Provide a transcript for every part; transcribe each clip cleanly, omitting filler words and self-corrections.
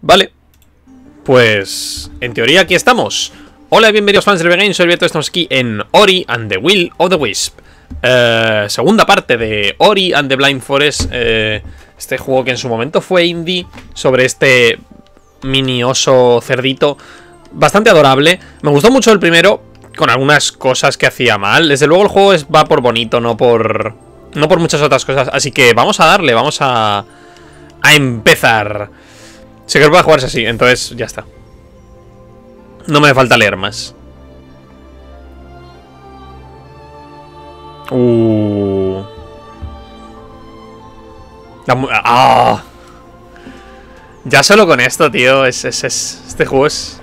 Vale. Pues, en teoría aquí estamos. Hola y bienvenidos fans del Game, soy Alberto, estamos aquí en Ori and the Will of the Wisp. Segunda parte de Ori and the Blind Forest. Este juego que en su momento fue indie, sobre este mini oso cerdito. Bastante adorable. Me gustó mucho el primero, con algunas cosas que hacía mal. Desde luego el juego va por bonito, no por muchas otras cosas. Así que vamos a darle, vamos a empezar. Sé que va a jugarse así, entonces ya está. No me falta leer más. Ya solo con esto, tío. Este juego es...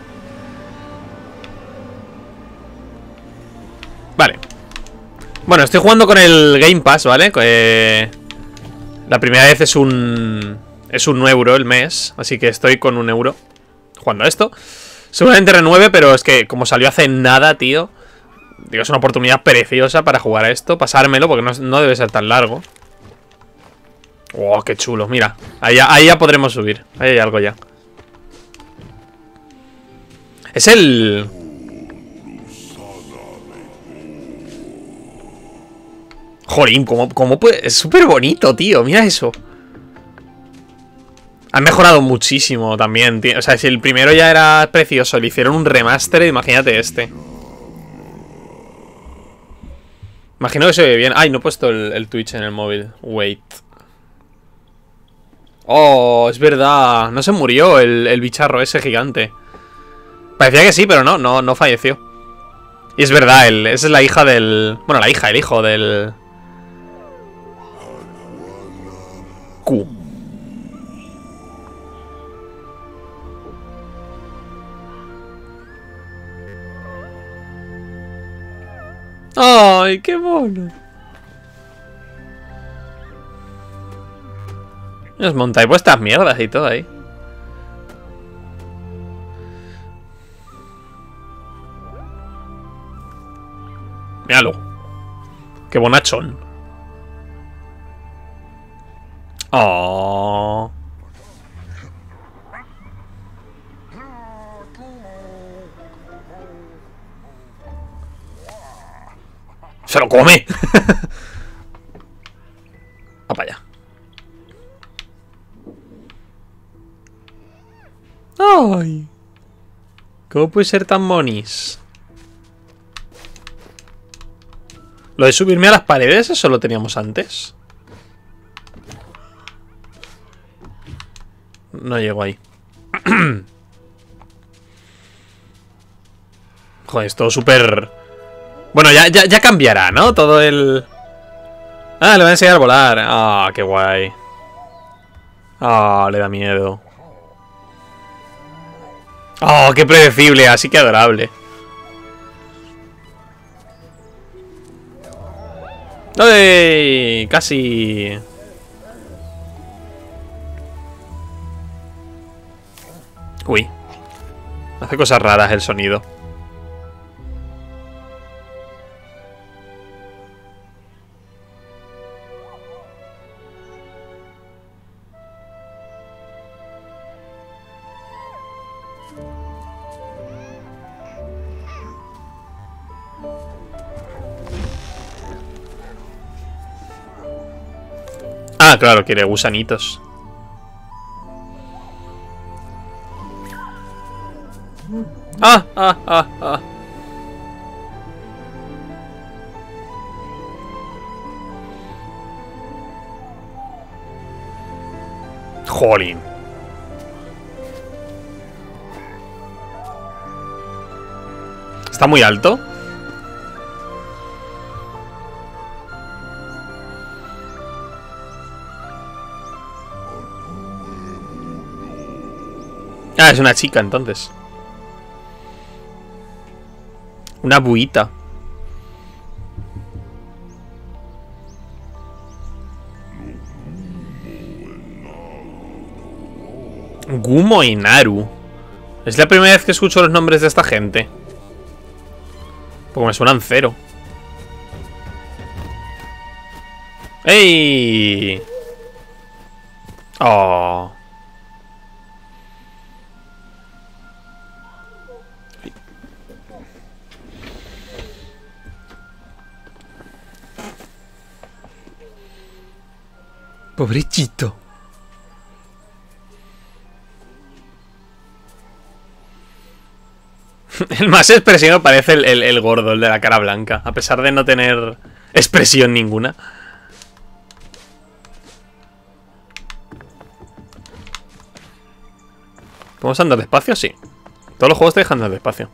Vale. Bueno, estoy jugando con el Game Pass, ¿vale? La primera vez es un euro el mes, así que estoy con €1 jugando a esto. Seguramente renueve, pero es que como salió hace nada, tío, digo, es una oportunidad preciosa para jugar a esto, pasármelo, porque no debe ser tan largo. Oh, qué chulo, mira, ahí ya podremos subir. Ahí hay algo ya. Es el... Jolín, ¿cómo puede...? Es súper bonito, tío, mira eso. Han mejorado muchísimo también, tío. O sea, si el primero ya era precioso, le hicieron un remaster, imagínate este. Imagino que se ve bien. Ay, no he puesto el Twitch en el móvil. Wait. Oh, es verdad. No se murió el bicharro ese gigante. Parecía que sí, pero no falleció. Y es verdad, esa es la hija del... Bueno, el hijo del... Q. ¡Ay, qué mono! Os montáis vuestras mierdas y todo ahí. Míralo. Qué bonachón. Oh. ¡Se lo come! ¡Va para allá! ¡Ay! ¿Cómo puede ser tan monis? ¿Lo de subirme a las paredes, eso lo teníamos antes? No llego ahí. Joder, es todo súper... Bueno, ya cambiará, ¿no? Todo el... Ah, le voy a enseñar a volar. Ah, qué guay. Ah, le da miedo. Oh, qué predecible, así que adorable. ¡Ay! Casi. Uy. Hace cosas raras el sonido. Ah, claro, quiere gusanitos. Ah. Jolín. ¿Está muy alto? Ah, es una chica entonces. Una buita. Gumo y Naru. Es la primera vez que escucho los nombres de esta gente. Porque me suenan cero. ¡Ey! Oh. Pobrecito. El más expresivo parece el gordo, el de la cara blanca. A pesar de no tener expresión ninguna. ¿Podemos andar despacio? Sí. Todos los juegos te dejan andar despacio.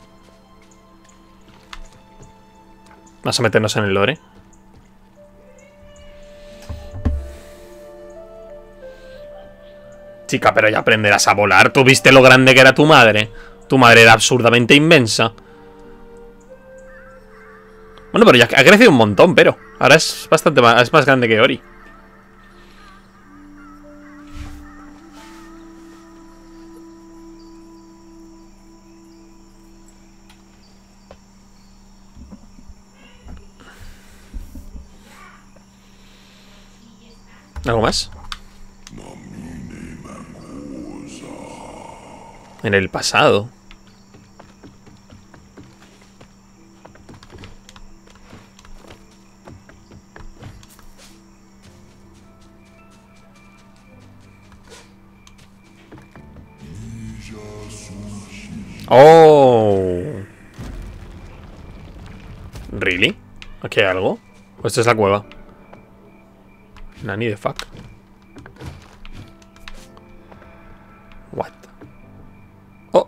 Vamos a meternos en el lore. Chica, pero ya aprenderás a volar. ¿Tú viste lo grande que era tu madre? Tu madre era absurdamente inmensa. Bueno, pero ya ha crecido un montón, pero ahora es bastante más, es más grande que Ori. ¿Algo más? En el pasado. Oh. ¿Really? ¿Aquí hay algo? ¿O esto es la cueva? Nani de fuck. What? Oh.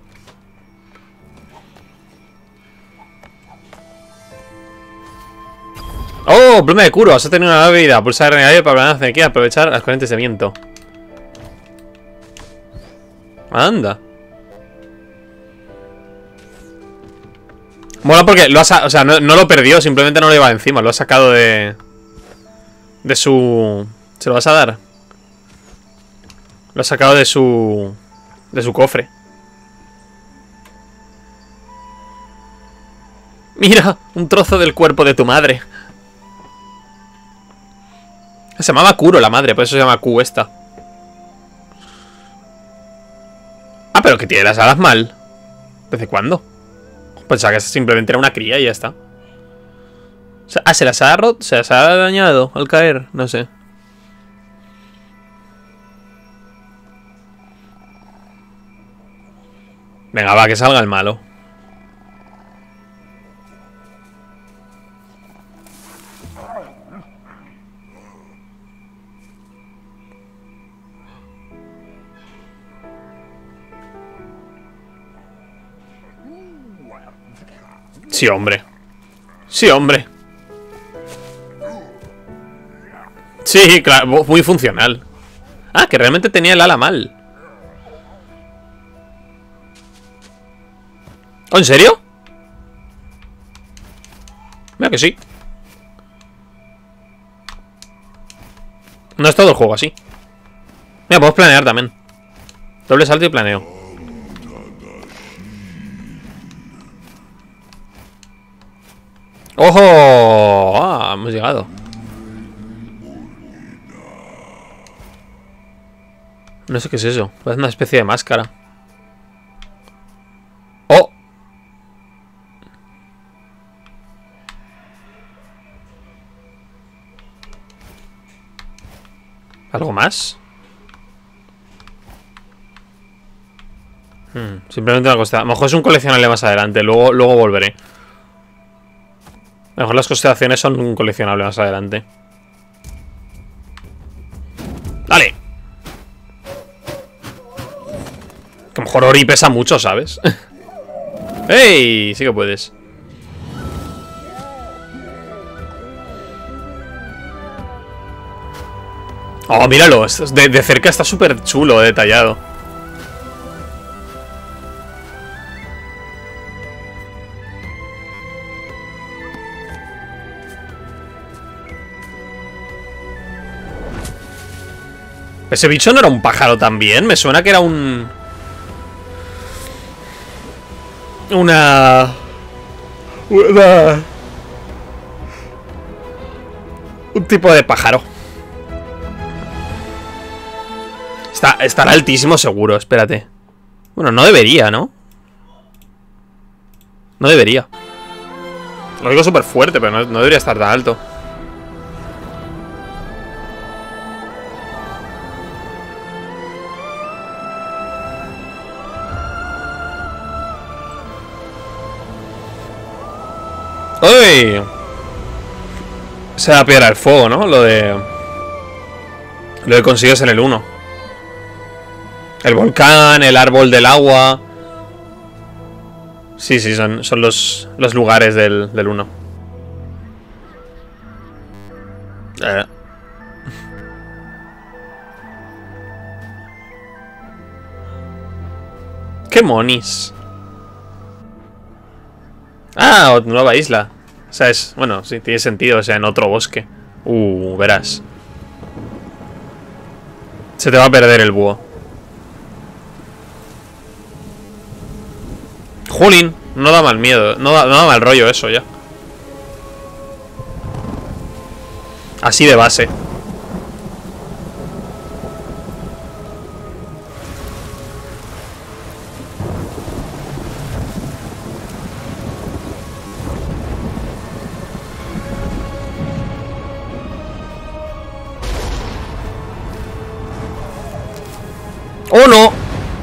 Oh, pluma de Kuro. Has obtenido una nueva habilidad. Pulsar R para ganar energía y aprovechar las corrientes de viento. Anda. Mola porque lo ha, o sea, no lo perdió, simplemente no le iba encima. Lo ha sacado de su... ¿Se lo vas a dar? Lo ha sacado de su cofre. Mira, un trozo del cuerpo de tu madre. Se llamaba Kuro la madre, por eso se llama Q esta. Ah, pero que tiene las alas mal. ¿Desde cuándo? Pensaba que simplemente era una cría y ya está. O sea, ¿se las ha roto? ¿Se las ha dañado al caer? No sé. Venga, va, que salga el malo. Sí, hombre. Sí, hombre. Sí, claro, muy funcional. Ah, que realmente tenía el ala mal. ¿Oh, en serio? Mira que sí. No es todo el juego así. Mira, podemos planear también. Doble salto y planeo. ¡Ojo! Ah, hemos llegado. No sé qué es eso. Parece una especie de máscara. ¡Oh! ¿Algo más? Simplemente una constelación. A lo mejor es un coleccionable más adelante. Luego volveré. A lo mejor las constelaciones son un coleccionable más adelante. ¡Dale! Que a lo mejor Ori pesa mucho, ¿sabes? ¡Ey! Sí que puedes. Oh, míralo. De cerca está súper chulo, detallado. ¿Ese bicho no era un pájaro también? Me suena que era un... Un tipo de pájaro. Estará altísimo seguro, espérate. Bueno, no debería, ¿no? No debería. Lo digo súper fuerte, pero no debería estar tan alto. ¡Uy! Se va a pegar el fuego, ¿no? Lo de consigues en el 1. El volcán, el árbol del agua. Sí, sí, son los lugares del 1. ¡Qué monis! Ah, nueva isla. O sea, es... Bueno, sí, tiene sentido. O sea, en otro bosque. Verás. Se te va a perder el búho. Jolín, no da mal miedo. No da mal rollo eso ya. Así de base. ¡Oh, no!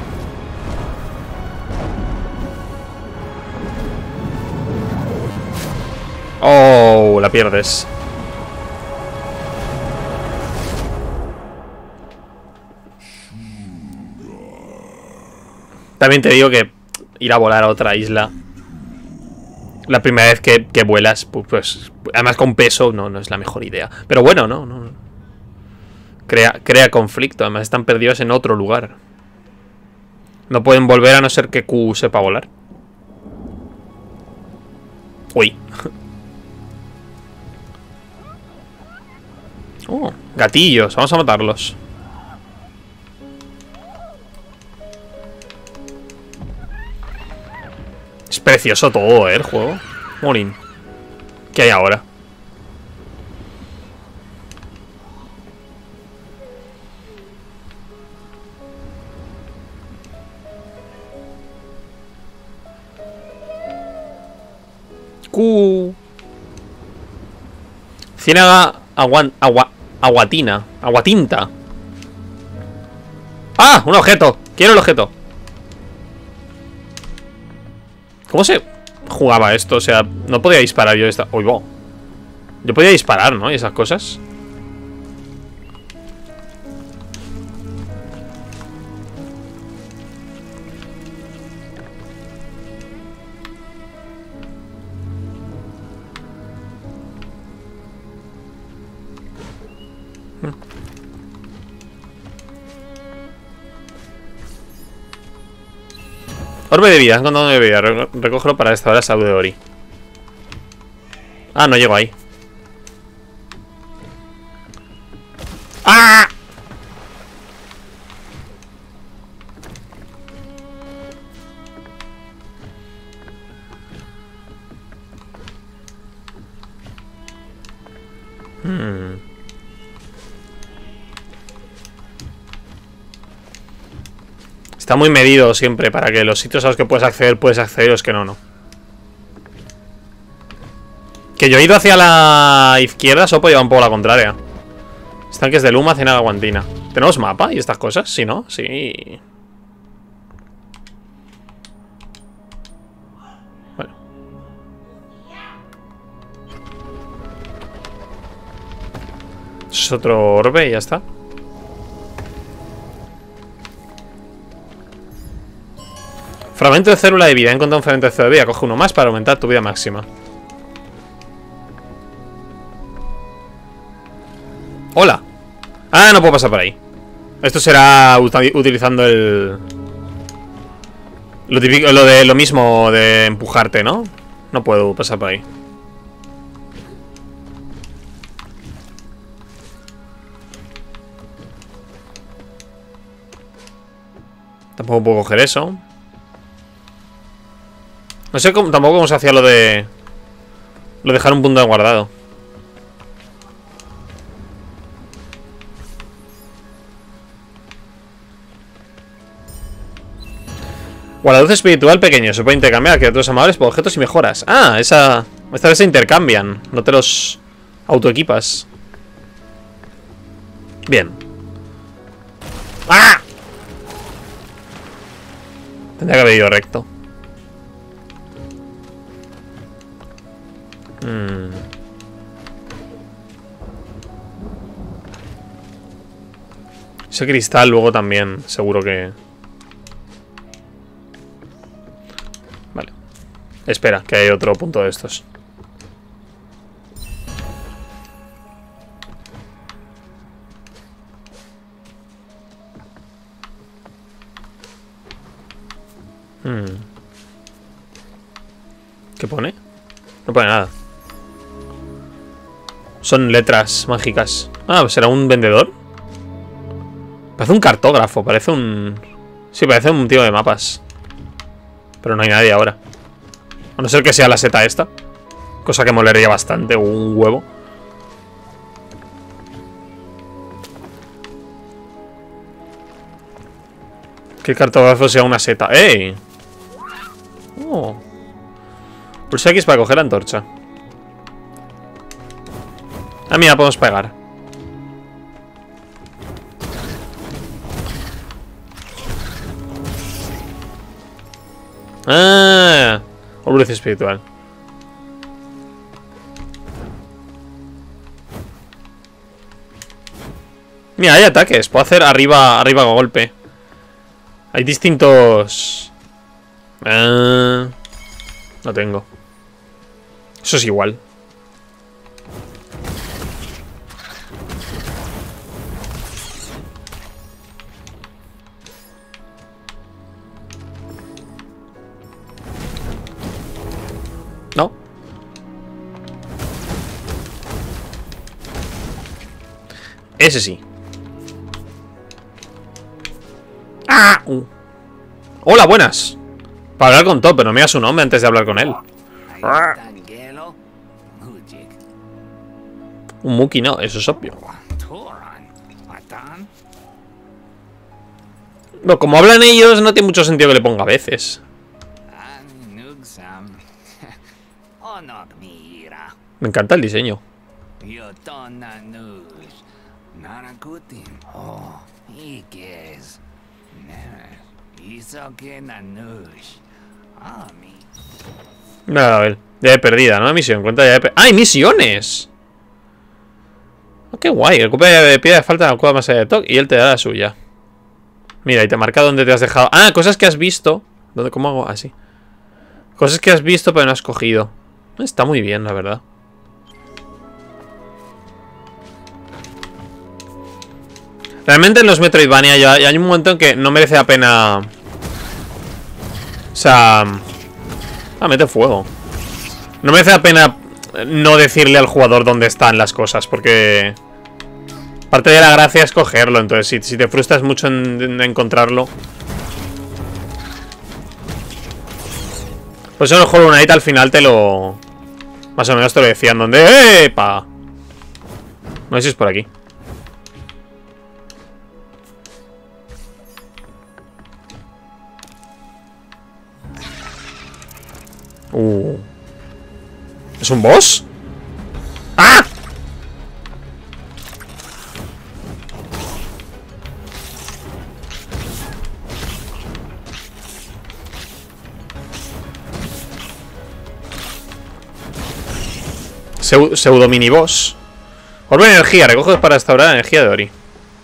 ¡Oh! La pierdes. También te digo que ir a volar a otra isla la primera vez que vuelas, pues además con peso, no es la mejor idea. Pero bueno, no. Crea conflicto. Además están perdidos en otro lugar. No pueden volver a no ser que Q sepa volar. Uy. Oh, gatillos. Vamos a matarlos. Es precioso todo, el juego. Morín. ¿Qué hay ahora? Ciénaga aguatina. Aguatinta. ¡Ah! Un objeto. Quiero el objeto. ¿Cómo se jugaba esto? O sea, no podía disparar yo esta... Uy, wow. Yo podía disparar, ¿no? Y esas cosas. Orbe de vida, has encontrado de vida. Recógelo para restaurar la salud de Ori. Ah, no llego ahí. ¡Ah! Está muy medido siempre para que los sitios a los que puedes acceder y los que no. Que yo he ido hacia la izquierda, Sopo lleva un poco la contraria. Estanques de Luma, Ciénaga Aguatina. ¿Tenemos mapa y estas cosas? Sí, ¿no? Sí. Bueno. Es otro orbe y ya está. Fragmento de célula de vida. He encontrado un fragmento de célula de vida. Coge uno más para aumentar tu vida máxima. Hola. Ah, no puedo pasar por ahí. Esto será utilizando el... Lo típico, lo mismo de empujarte, ¿no? No puedo pasar por ahí. Tampoco puedo coger eso. No sé tampoco cómo se hacía lo de... Lo de dejar un punto de guardado. Guardaduz espiritual pequeño. Se puede intercambiar a criaturas amables por objetos y mejoras. Ah, esta vez se intercambian. No te los autoequipas. Bien. ¡Ah! Tendría que haber ido recto. Ese cristal luego también, seguro que... Vale. Espera, que hay otro punto de estos. ¿Qué pone? No pone nada. Son letras mágicas. Ah, ¿será un vendedor? Parece un cartógrafo, parece un... Sí, parece un tío de mapas. Pero no hay nadie ahora. A no ser que sea la seta esta. Cosa que molería bastante, o un huevo. Que el cartógrafo sea una seta. ¡Ey! Oh. Pulsa X para coger la antorcha. Ah, mira, podemos pegar. Ah, luz espiritual. Mira, hay ataques. Puedo hacer arriba golpe. Hay distintos... no tengo. Eso es igual. ¿No? Ese sí. ¡Ah! Hola, buenas. Para hablar con Top, pero no me da su nombre antes de hablar con él. Un Muki no, eso es obvio. No, como hablan ellos, no tiene mucho sentido que le ponga a veces. Me encanta el diseño. Nada, a ver. Ya he perdida, ¿no? Misión. Cuenta ya he ¡hay misiones! Oh, qué guay. Recupera de piedra de falta en la cueva más allá de Tok y él te da la suya. Mira, y te marca dónde te has dejado. Ah, cosas que has visto. ¿Dónde? ¿Cómo hago? Así. Cosas que has visto pero no has cogido. Está muy bien, la verdad. Realmente en los Metroidvania ya hay un momento en que no merece la pena. O sea... Ah, mete fuego. No merece la pena no decirle al jugador dónde están las cosas, porque... parte de la gracia es cogerlo, entonces si te frustras mucho en encontrarlo... Pues en el Hollow Knight al final te lo... Más o menos te lo decían dónde... ¡Epa! No sé si es por aquí. ¿Es un boss? ¡Ah! Pseudo mini boss. Orbe de energía, recoges para restaurar la energía de Ori.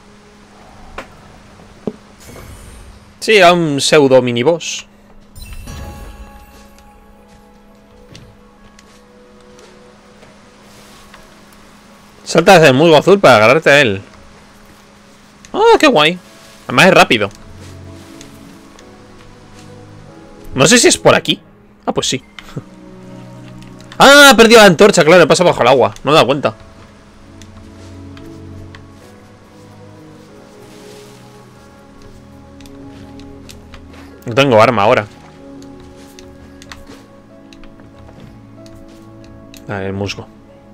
Sí, a un pseudo mini boss. Saltas del musgo azul para agarrarte a él. ¡Ah, qué guay! Además es rápido. No sé si es por aquí. Ah, pues sí. ¡Ah! He perdido la antorcha, claro, pasa bajo el agua. No me he dado cuenta. No tengo arma ahora. Ah, el musgo.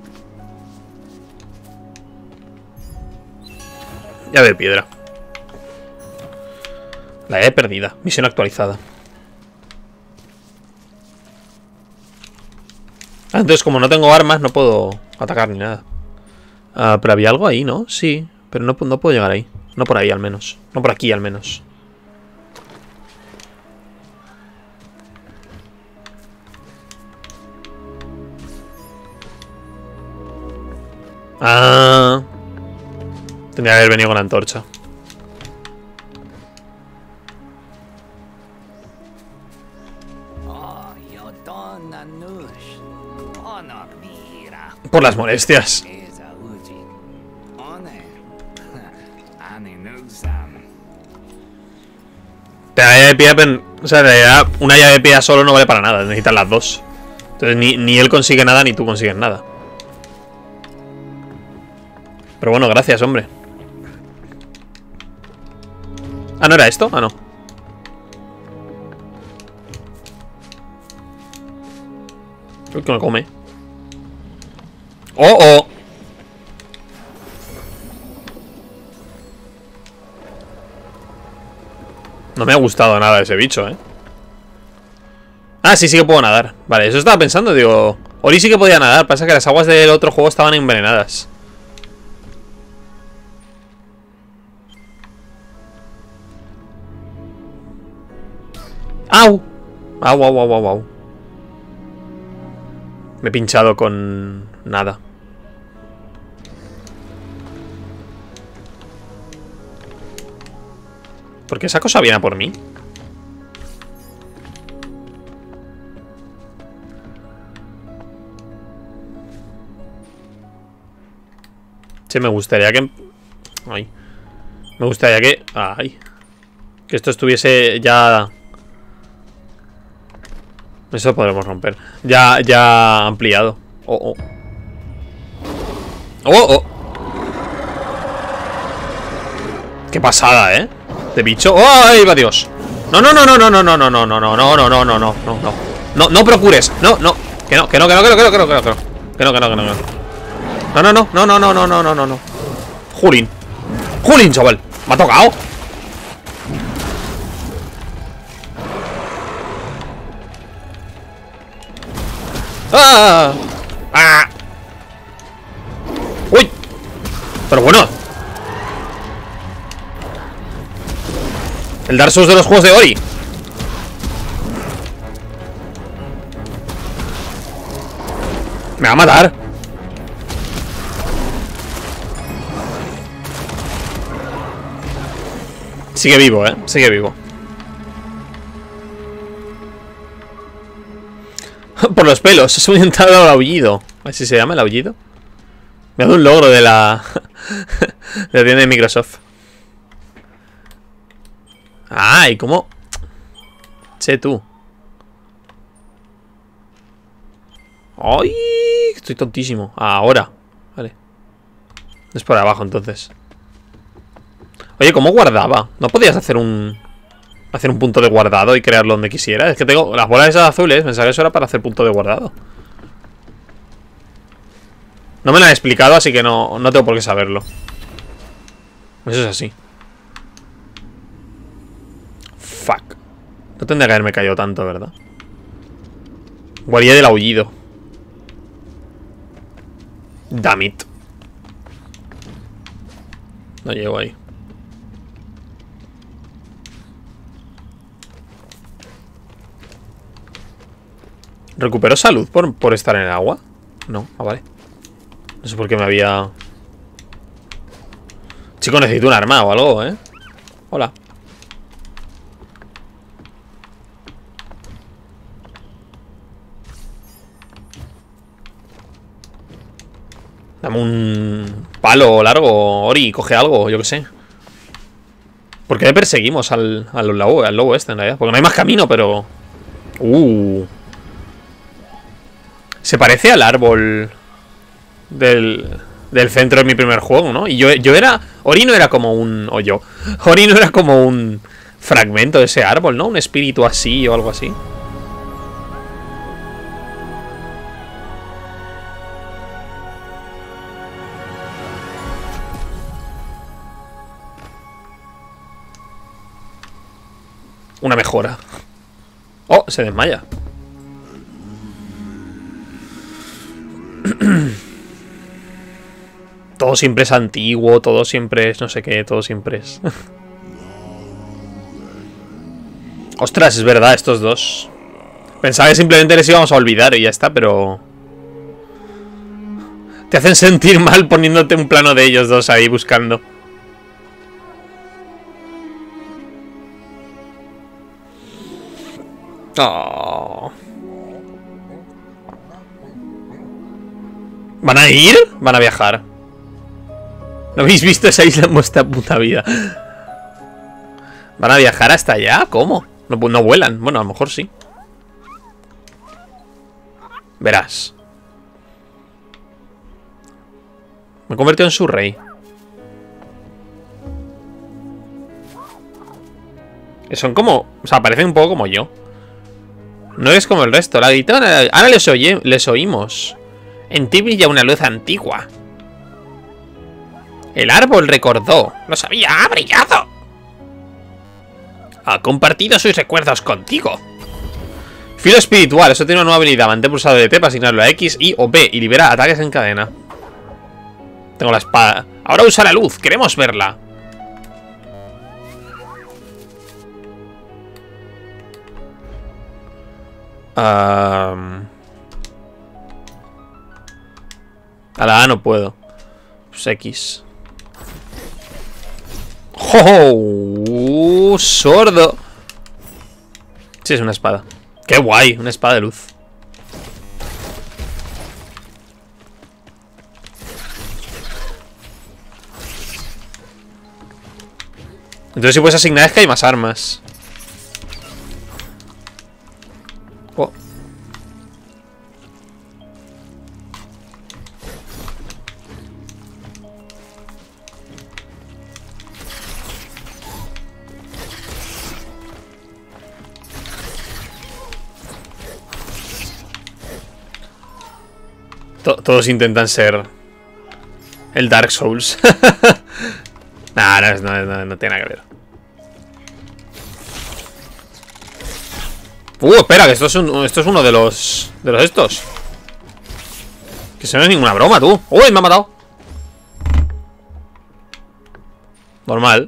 Llave de piedra. La he perdida. Misión actualizada. Ah, entonces como no tengo armas no puedo atacar ni nada. Ah, pero había algo ahí, ¿no? Sí, pero no puedo llegar ahí. No por ahí al menos. No por aquí al menos. Ah. Tendría que haber venido con la antorcha. Por las molestias. Pero la llave de pie, o sea, en realidad, una llave de pie solo no vale para nada. Necesitan las dos. Entonces ni él consigue nada ni tú consigues nada. Pero bueno, gracias, hombre. Ah, ¿no era esto? Ah, no. Uy, que me come. ¡Oh, oh! No me ha gustado nada ese bicho, ¿eh? Ah, sí, sí que puedo nadar. Vale, eso estaba pensando, digo... Ori sí que podía nadar, pasa que las aguas del otro juego estaban envenenadas. ¡Au! ¡Au, au, au, au, au! Me he pinchado con... nada. ¿Por qué esa cosa viene a por mí? Sí, me gustaría que... Ay. Me gustaría que... Ay. Que esto estuviese ya... Eso podremos romper. Ya ampliado. Oh, oh. Oh, oh. Qué pasada, ¿eh? De bicho. ¡Oh, ay, va Dios! No, no, no, no, no, no, no, no, no, no, no, no, no, no, no, no, no. No, no procures. No, no. Que no, que no, que no, que no, que no, que no, que no, que no. Que no, que no, que no, que no. No, no, no, no, no, no, no, no, no, no, no. Julín. Julín, chaval. Me ha tocado. ¡Ah! ¡Ah! ¡Uy! Pero bueno. El Dark Souls de los juegos de Ori. Me va a matar. Sigue vivo, sigue vivo. Por los pelos, es orientado al aullido. ¿Así se llama el aullido? Me ha dado un logro de la... de la tienda de Microsoft. Ah, ¿y cómo? Che, tú. ¡Ay! Estoy tontísimo. Ahora. Vale. Es por abajo, entonces. Oye, ¿cómo guardaba? ¿No podías hacer un punto de guardado y crearlo donde quisiera? Es que tengo las bolas esas azules. Pensaba que eso era para hacer punto de guardado. No me lo han explicado, así que no tengo por qué saberlo. Eso es así. Fuck. No tendría que haberme caído tanto, ¿verdad? Guardia del aullido. Damn it. No llego ahí. ¿Recuperó salud por estar en el agua? No, vale. No sé por qué me había... Chico, necesito un arma o algo, ¿eh? Hola. Dame un palo largo, Ori, coge algo, yo qué sé. ¿Por qué le perseguimos al lobo este, en realidad? Porque no hay más camino, pero... Se parece al árbol del centro de mi primer juego, ¿no? Y yo era... Ori no era como un... O yo. Ori no era como un fragmento de ese árbol, ¿no? Un espíritu así o algo así. Una mejora. Oh, se desmaya. Todo siempre es antiguo, todo siempre es no sé qué, todo siempre es... Ostras, es verdad, estos dos. Pensaba que simplemente les íbamos a olvidar y ya está, pero... Te hacen sentir mal poniéndote un plano de ellos dos ahí buscando. Oh. ¿Van a ir? Van a viajar. ¿No habéis visto esa isla en vuestra puta vida? ¿Van a viajar hasta allá? ¿Cómo? No vuelan. Bueno, a lo mejor sí. Verás. Me he convertido en su rey. Son como... O sea, parecen un poco como yo. No eres como el resto. La guitarra... Ahora les oímos. En ti brilla una luz antigua. El árbol recordó. Lo sabía, ha brillado. Ha compartido sus recuerdos contigo. Filo espiritual. Eso tiene una nueva habilidad. Mantén pulsado de T para asignarlo a X, Y o B. Y libera ataques en cadena. Tengo la espada. Ahora usa la luz. Queremos verla. A la A no puedo. Pues X. ¡Oh! ¡Sordo! Sí, es una espada. ¡Qué guay! Una espada de luz. Entonces si puedes asignar es que hay más armas. Oh. Todos intentan ser el Dark Souls. Nah, no tiene nada que ver. Espera, que esto es uno de los estos. Que eso no es ninguna broma, tú. Uy, me ha matado. Normal.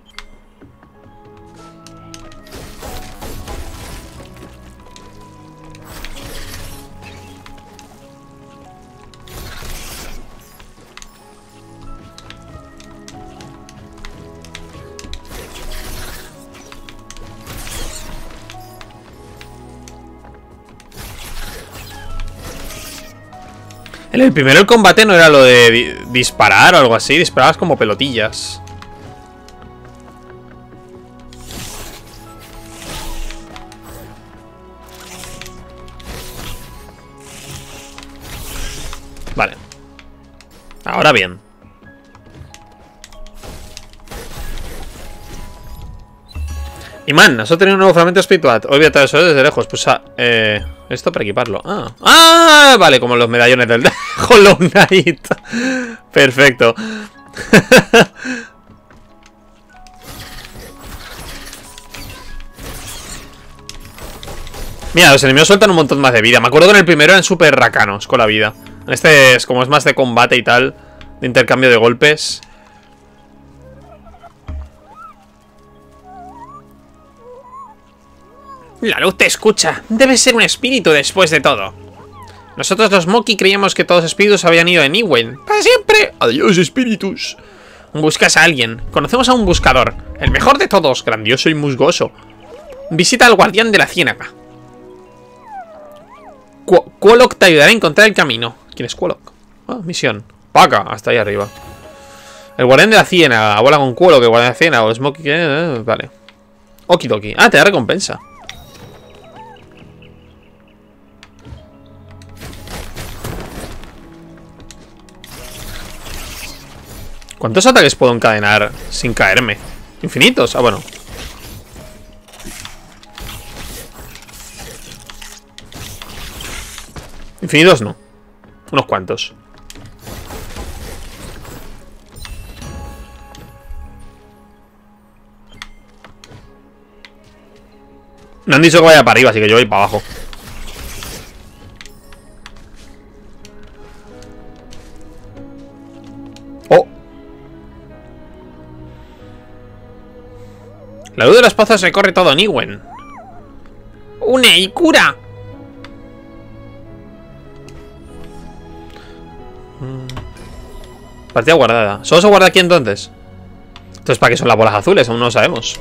En el primero el combate no era lo de disparar o algo así. Disparabas como pelotillas. Vale. Ahora bien. Imán, has obtenido un nuevo fragmento espiritual. Olvídate eso desde lejos. Pues esto para equiparlo. Ah, vale, como los medallones del Hollow Knight. Perfecto. Mira, los enemigos sueltan un montón más de vida. Me acuerdo que en el primero eran súper racanos con la vida. En este es como es más de combate y tal, de intercambio de golpes. La luz te escucha. Debes ser un espíritu después de todo. Nosotros los Moki creíamos que todos los espíritus habían ido en Iwen. ¡Para siempre! ¡Adiós, espíritus! Buscas a alguien. Conocemos a un buscador. El mejor de todos, grandioso y musgoso. Visita al guardián de la ciénaga. Quolok te ayudará a encontrar el camino. ¿Quién es Quolok? Ah, misión. Paca, hasta ahí arriba. El guardián de la ciénaga. Vuela con Quolok, el guardián de la ciénaga. O Smokey. Vale. Okidoki. Ah, te da recompensa. ¿Cuántos ataques puedo encadenar sin caerme? ¿Infinitos? Ah, bueno. Infinitos no. Unos cuantos. Me han dicho que vaya para arriba, así que yo voy para abajo. Oh. La luz de los pozos recorre todo Niwen. ¡Une y cura! Partida guardada. ¿Solo se guarda aquí entonces? Entonces, ¿para qué son las bolas azules? Aún no lo sabemos.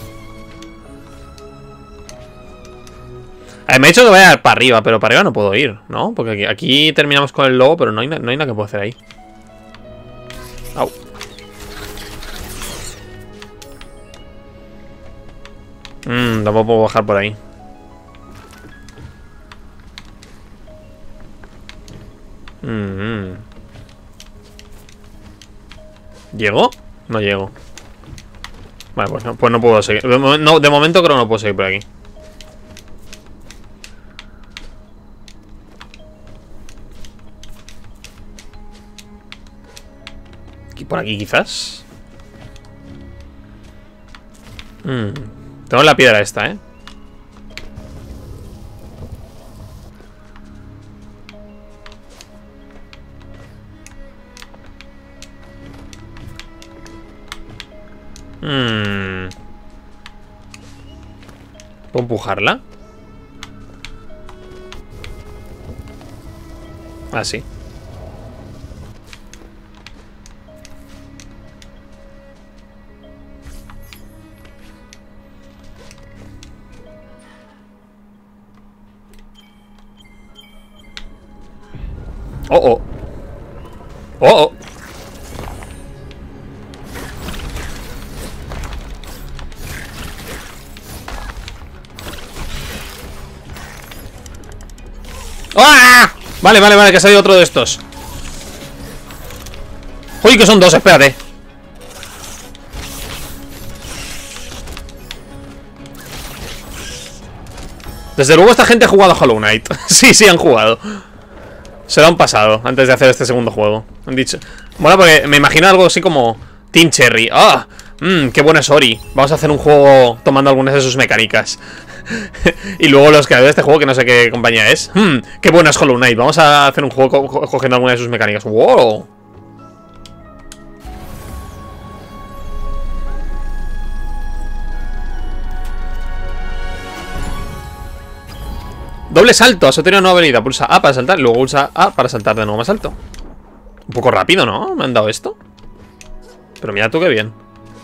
A ver, me he dicho que vaya para arriba, pero para arriba no puedo ir, ¿no? Porque aquí terminamos con el lobo, pero no hay nada que puedo hacer ahí. Au. Tampoco puedo bajar por ahí. ¿Llego? No llego. Vale, pues no puedo seguir. De momento creo que no puedo seguir por aquí. Por aquí quizás. Tengo la piedra esta, ¿eh? ¿Puedo empujarla? Ah, sí. Oh, oh. Oh, oh. ¡Ah! Vale, que ha salido otro de estos. Uy, que son dos, espérate. Desde luego esta gente ha jugado a Hollow Knight. Sí, han jugado. Se lo han pasado antes de hacer este segundo juego. Han dicho... Bueno, porque me imagino algo así como Team Cherry. ¡Ah! ¡Qué bueno es Ori! Vamos a hacer un juego tomando algunas de sus mecánicas. Y luego los creadores de este juego, que no sé qué compañía es. ¡Qué bueno es Hollow Knight! Vamos a hacer un juego cogiendo algunas de sus mecánicas. ¡Wow! Doble salto, has obtenido una nueva habilidad. Pulsa A para saltar, luego pulsa A para saltar de nuevo más alto. Un poco rápido, ¿no? Me han dado esto. Pero mira tú qué bien.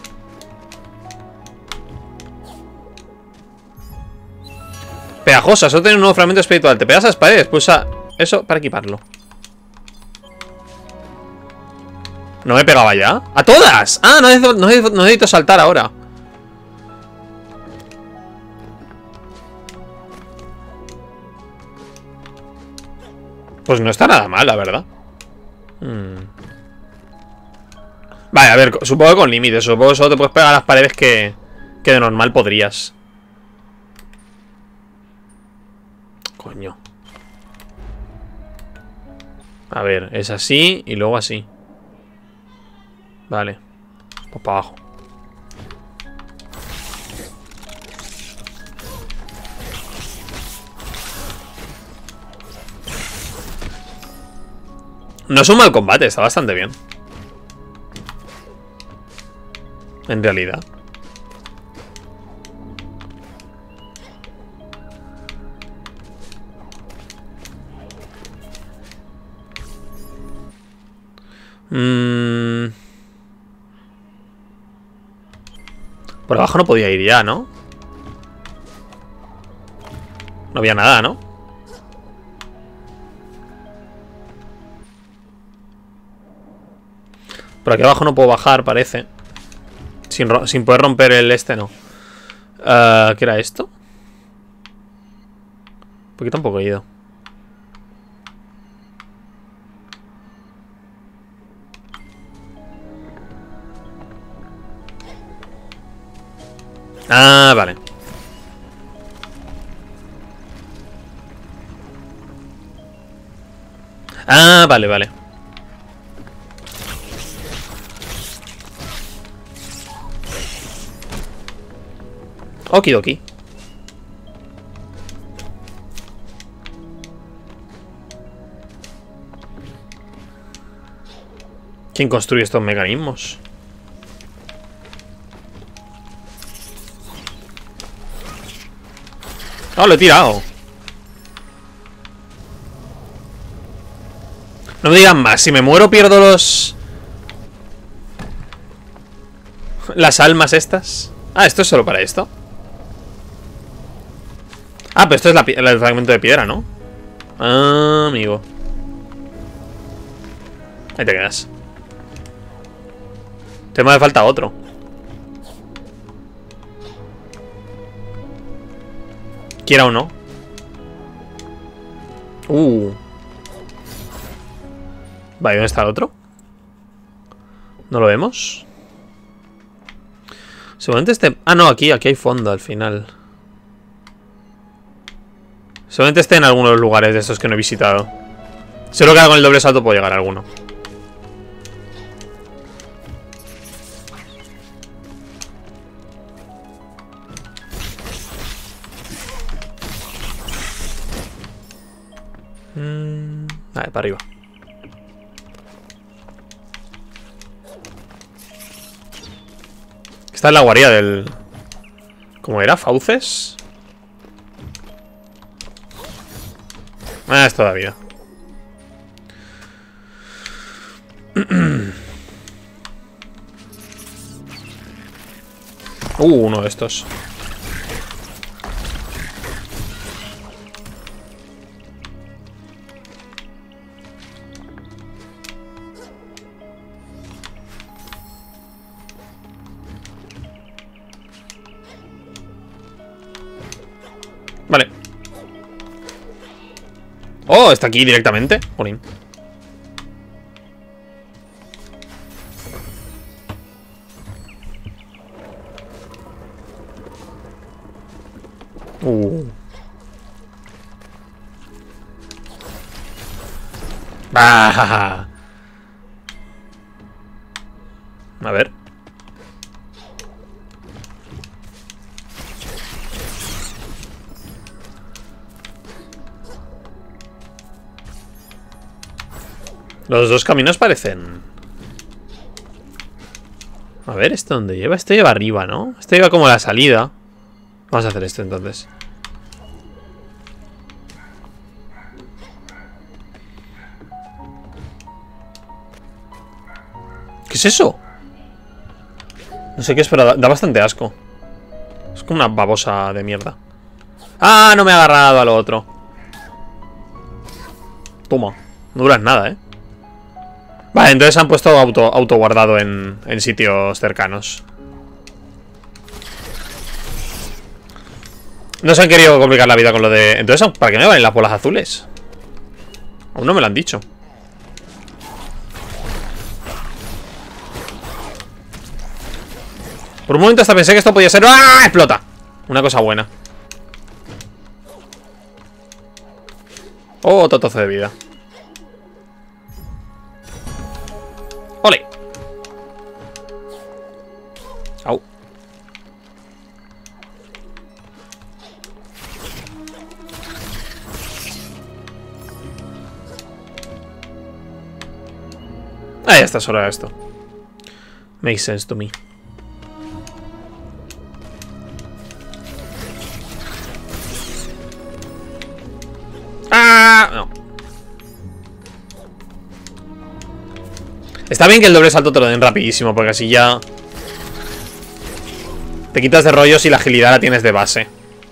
Pegajosa, has obtenido un nuevo fragmento espiritual. Te pegas a las paredes, pulsa eso para equiparlo. ¿No me pegaba ya? ¡A todas! Ah, no necesito saltar ahora. Pues no está nada mal, la verdad. Vale, a ver, supongo que con límites. Supongo que solo te puedes pegar a las paredes que de normal podrías. Coño. A ver, es así y luego así. Vale. Pues para abajo. No es un mal combate, está bastante bien. En realidad. Por abajo no podía ir ya, ¿no? No había nada, ¿no? Por aquí abajo no puedo bajar, parece. Sin poder romper el este, no. ¿Qué era esto? Porque tampoco he ido. Ah, vale. Ah, vale. Okidoki. ¿Quién construye estos mecanismos? ¡Oh, lo he tirado! No me digan más. Si me muero pierdo los Las almas estas. Ah, esto es solo para esto. Ah, pero esto es el fragmento de piedra, ¿no? Ah, amigo. Ahí te quedas. Te me hace falta otro. Quiera o no. Vale, ¿dónde está el otro? ¿No lo vemos? Seguramente este... Ah, no, aquí hay fondo al final. Seguramente esté en algunos lugares de estos que no he visitado. Seguro que ahora con el doble salto puedo llegar a alguno. Vale, para arriba. Esta es la guarida del... ¿Cómo era? ¿Fauces? Ah, es todavía. Uno de estos. Vale. Oh, está aquí directamente. Jolín. Bah. A ver. Los dos caminos parecen... A ver, ¿esto dónde lleva? Esto lleva arriba, ¿no? Esto lleva como a la salida. Vamos a hacer esto entonces. ¿Qué es eso? No sé qué es, pero da bastante asco. Es como una babosa de mierda. ¡Ah! No me ha agarrado a lo otro. Toma. No duras nada, ¿eh? Vale, entonces han puesto auto guardado en sitios cercanos. No se han querido complicar la vida con lo de... Entonces, ¿para qué me valen las bolas azules? Aún no me lo han dicho. Por un momento hasta pensé que esto podía ser... ¡Ah! ¡Explota! Una cosa buena. Oh, otro trozo de vida. ¡Ole! Au. Ah, ya está, solo era esto. Makes sense to me. ¡Ah! No. Está bien que el doble salto te lo den rapidísimo, porque así ya te quitas de rollos y la agilidad la tienes de base.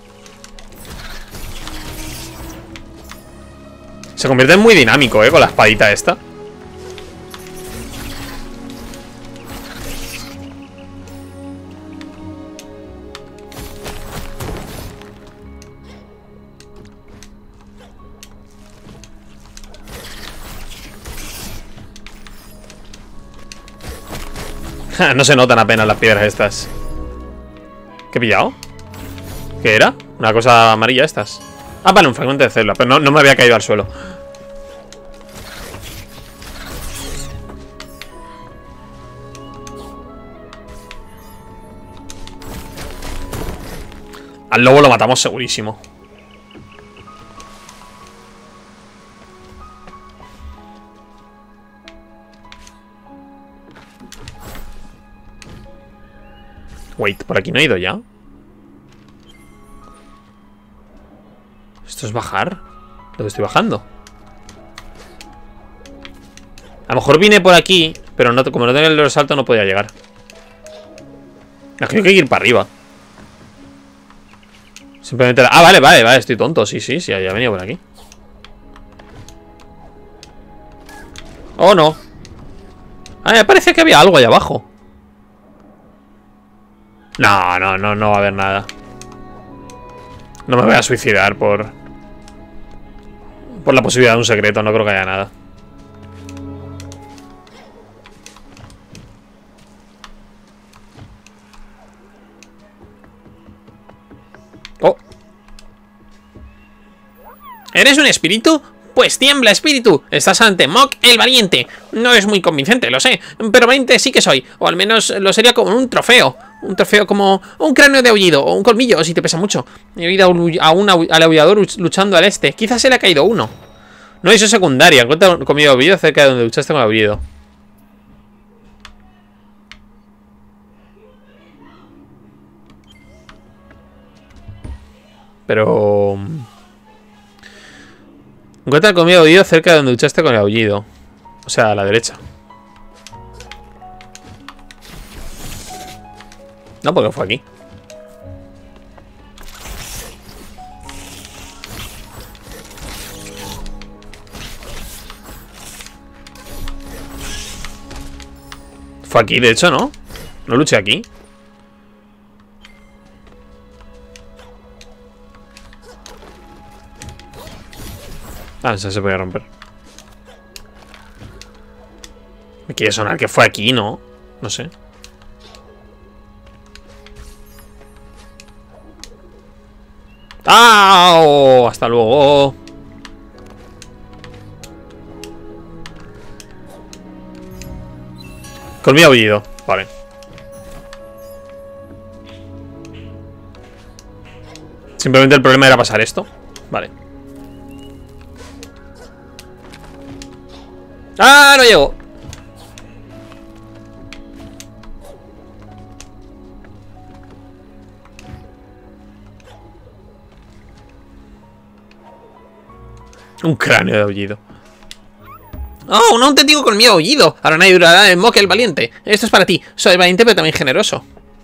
Se convierte en muy dinámico, con la espadita esta. No se notan apenas las piedras estas. ¿Qué he pillado? ¿Qué era? Una cosa amarilla estas. Ah, vale, un fragmento de célula. Pero no me había caído al suelo. Al lobo lo matamos segurísimo. Wait, ¿por aquí no he ido ya? ¿Esto es bajar? ¿Lo que estoy bajando? A lo mejor vine por aquí, pero no, como no tengo el salto no podía llegar. No, creo que hay que ir para arriba. Simplemente... Ah, vale, estoy tonto. Sí, ya he venido por aquí. Oh, no. Ah, me parece que había algo ahí abajo. No va a haber nada. No me voy a suicidar por la posibilidad de un secreto. No creo que haya nada. Oh. ¿Eres un espíritu? Pues tiembla, espíritu. Estás ante Mok el valiente. No es muy convincente, lo sé, pero valiente sí que soy. O al menos lo sería como un trofeo. Un trofeo como un cráneo de aullido o un colmillo, si te pesa mucho. He oído al aullador luchando al este. Quizás se le ha caído uno. No hizo secundaria. Encuentra comida aullido cerca de donde luchaste con el aullido. Pero... Encuentra comida aullido cerca de donde luchaste con el aullido. O sea, a la derecha. No, porque fue aquí. Fue aquí, de hecho, ¿no? No luché aquí. Ah, esa se puede romper. Me quiere sonar que fue aquí, ¿no? No sé. ¡Ah! Hasta luego. Colmillo aullido. Vale. Simplemente el problema era pasar esto. Vale. ¡Ah! No llego. Un cráneo de aullido. ¡Oh! Un auténtico colmillo aullido. Ahora nadie durará en Mok el valiente. Esto es para ti. Soy valiente pero también generoso.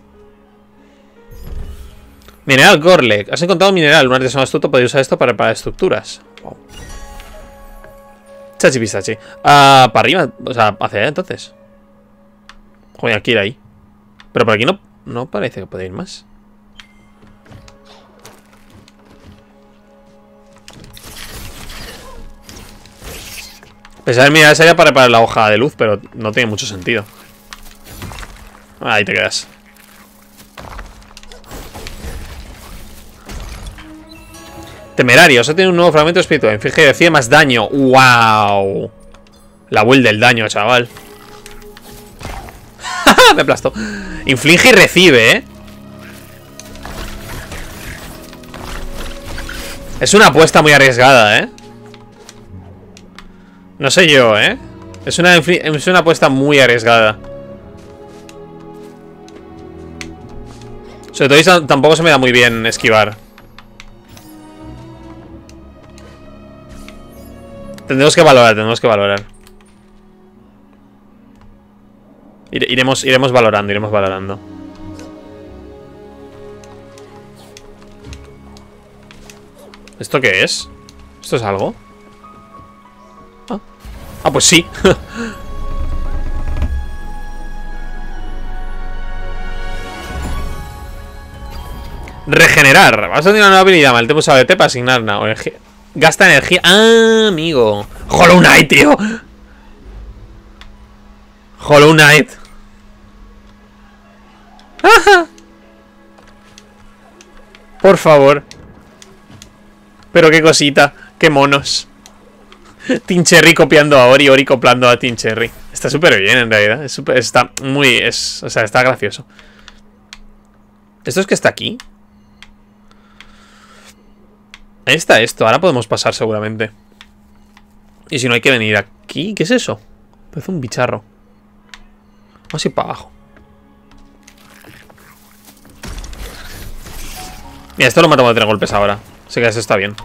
Mineral Gorlek. Has encontrado un mineral. Un artesano astuto puede usar esto para reparar estructuras. Wow. Chachi pistachi. Para arriba. O sea, hacia allá entonces. Joder, hay que ir ahí. Pero por aquí no parece que pueda ir más. Pensaba en mirar esa área para reparar la hoja de luz, pero no tiene mucho sentido. Ahí te quedas. Temerarios. Ha tenido un nuevo fragmento de espíritu. Inflige y recibe más daño. ¡Wow! La build del daño, chaval. Me aplastó. Inflige y recibe, ¿eh? Es una apuesta muy arriesgada, ¿eh? No sé yo, ¿eh? Es una apuesta muy arriesgada. Sobre todo tampoco se me da muy bien esquivar. Tendremos que valorar. Iremos valorando. ¿Esto qué es? ¿Esto es algo? Ah, pues sí. Regenerar. Vas a tener una nueva habilidad. Mal te usado de T para asignar una energía. Gasta energía. Ah, amigo. Hollow Knight, tío. Hollow Knight. Ajá. Por favor. Pero qué cosita. Qué monos. Team Cherry copiando a Ori, Ori copiando a Team Cherry. Está súper bien en realidad. Está muy... o sea, está gracioso. ¿Esto es que está aquí? Ahí está esto. Ahora podemos pasar seguramente. Y si no hay que venir aquí. ¿Qué es eso? Parece un bicharro. Vamos a ir para abajo. Mira, esto lo matamos de 3 golpes ahora. Así que eso está bien.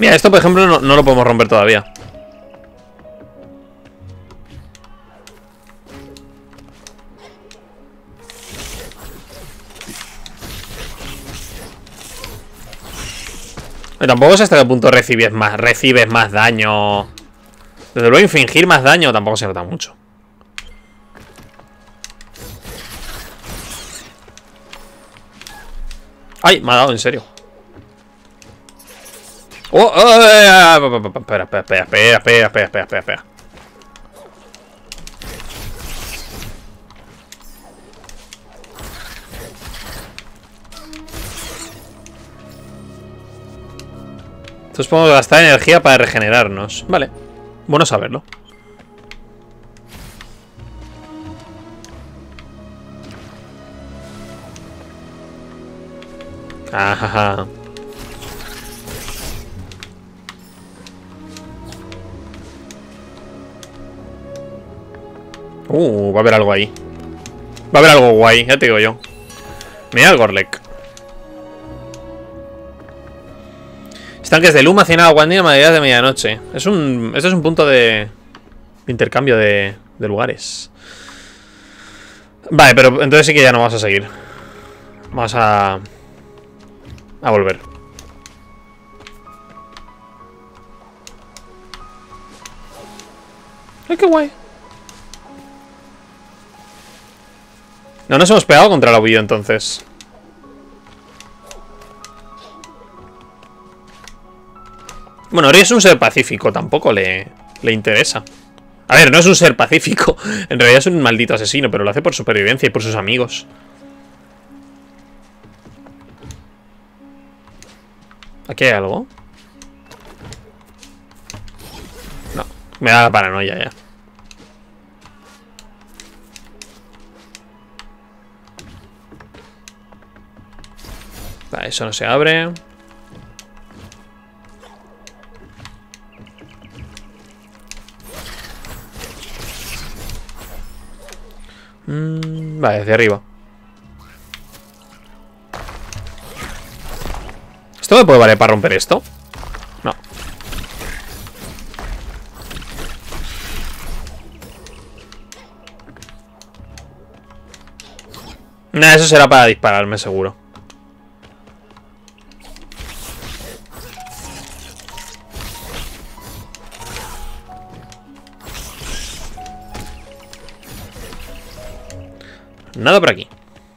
Mira, esto por ejemplo no lo podemos romper todavía. Y tampoco sé hasta qué punto recibes más daño. Desde luego infligir más daño tampoco se nota mucho. ¡Ay! Me ha dado, en serio. ¡Oh! Espera. Entonces podemos gastar energía para regenerarnos. Vale. Bueno saberlo. Ajá. Va a haber algo ahí. Va a haber algo guay, ya te digo yo. Mira el Gorlek. Estanques de Luma, Ciénaga, Guandina, Madrigueras de medianoche. Este es un punto de intercambio de lugares. Vale, pero entonces sí que ya no vamos a seguir. Vamos a volver. ¡Ay, qué guay! No nos hemos pegado contra el aullido entonces. Bueno, Ori es un ser pacífico, tampoco le interesa. A ver, no es un ser pacífico. En realidad es un maldito asesino, pero lo hace por supervivencia y por sus amigos. ¿Aquí hay algo? No, me da la paranoia ya. Vale, eso no se abre. Vale, desde arriba. ¿Esto me puede valer para romper esto? No. Nah, eso será para dispararme, seguro. Nada por aquí.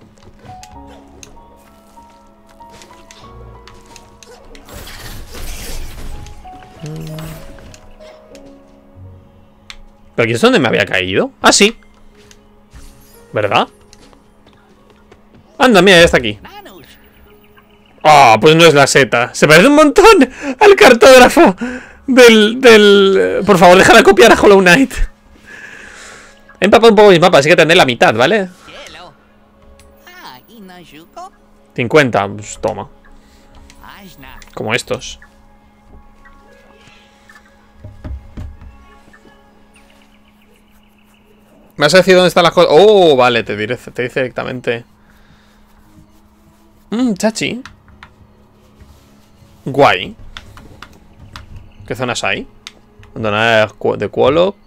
¿Pero aquí es donde me había caído? Ah, sí. ¿Verdad? Anda, mira, ya está aquí. Ah, pues no es la seta. Se parece un montón al cartógrafo del... Por favor, déjala copiar a Hollow Knight. He empapado un poco mis mapas, así que tendré la mitad, ¿vale? 50, pues toma. Como estos. ¿Me has decidido dónde están las cosas? Oh, vale, te dice directamente. Chachi. Guay. ¿Qué zonas hay? Zona de Quoloc.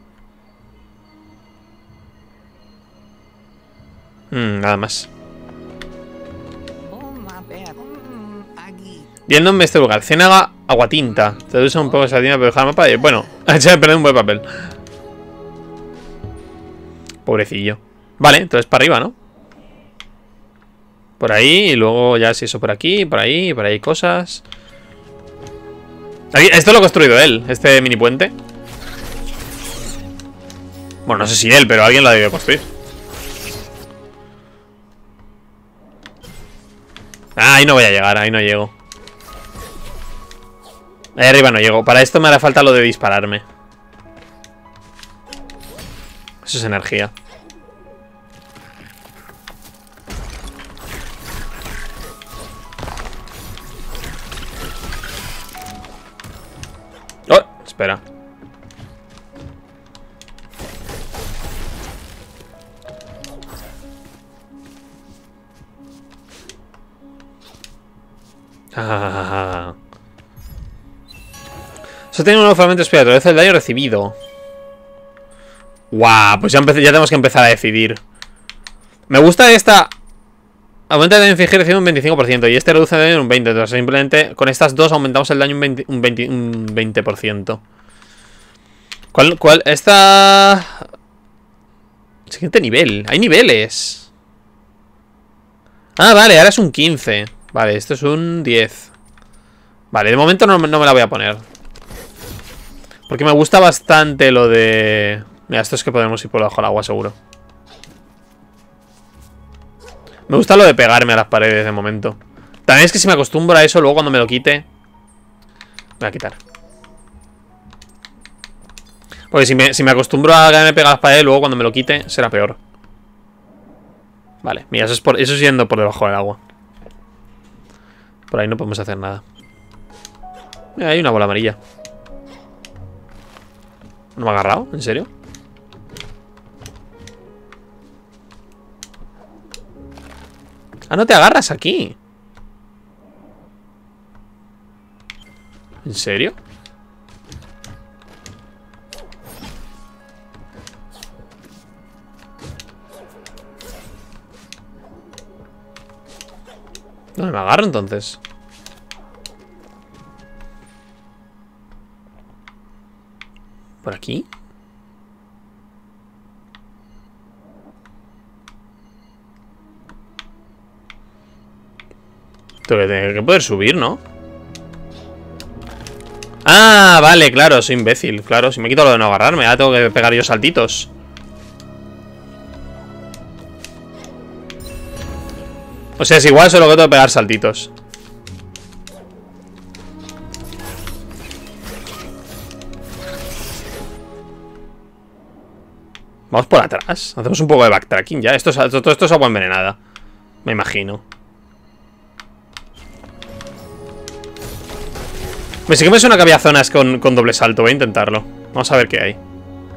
Nada más. Viéndome este lugar. Ciénaga, Aguatinta. Te usa un poco esa tinta, pero dejar el mapa. Bueno, ya he perdido un buen papel. Pobrecillo. Vale, entonces para arriba, ¿no? Por ahí, y luego ya si eso por aquí, por ahí hay cosas. Aquí, esto lo ha construido él, este mini puente. Bueno, no sé si él, pero alguien lo ha debido construir. Ah, ahí no voy a llegar, ahí no llego. Ahí arriba no llego. Para esto me hará falta lo de dispararme. Eso es energía. Oh, espera. Eso tiene un nuevo fragmento expiratorio. El daño recibido. Guau, pues ya tenemos que empezar a decidir. Me gusta esta. Aumenta el daño infligido recibido un 25%. Y este reduce el daño en un 20%. Entonces simplemente con estas dos aumentamos el daño un 20%. ¿Cuál? Esta... Siguiente nivel. Hay niveles. Ah, vale, ahora es un 15. Vale, esto es un 10. Vale, de momento no me la voy a poner. Porque me gusta bastante lo de... Mira, esto es que podemos ir por debajo del agua, seguro. Me gusta lo de pegarme a las paredes de momento. También es que si me acostumbro a eso, luego cuando me lo quite... Me voy a quitar. Porque si me acostumbro a que me pega a las paredes, luego cuando me lo quite, será peor. Vale, mira, eso es yendo por debajo del agua. Por ahí no podemos hacer nada. Mira, hay una bola amarilla. ¿No me ha agarrado? ¿En serio? Ah, no te agarras aquí. ¿En serio? ¿Dónde me agarro entonces? ¿Por aquí? Tengo que poder subir, ¿no? Ah, vale, claro, soy imbécil. Claro, si me quito lo de no agarrarme, ahora tengo que pegar yo saltitos. O sea, es igual, solo que tengo que pegar saltitos. Vamos por atrás. Hacemos un poco de backtracking ya. Todo esto es agua envenenada. Me imagino. Sí que me suena que había zonas con doble salto. Voy a intentarlo. Vamos a ver qué hay.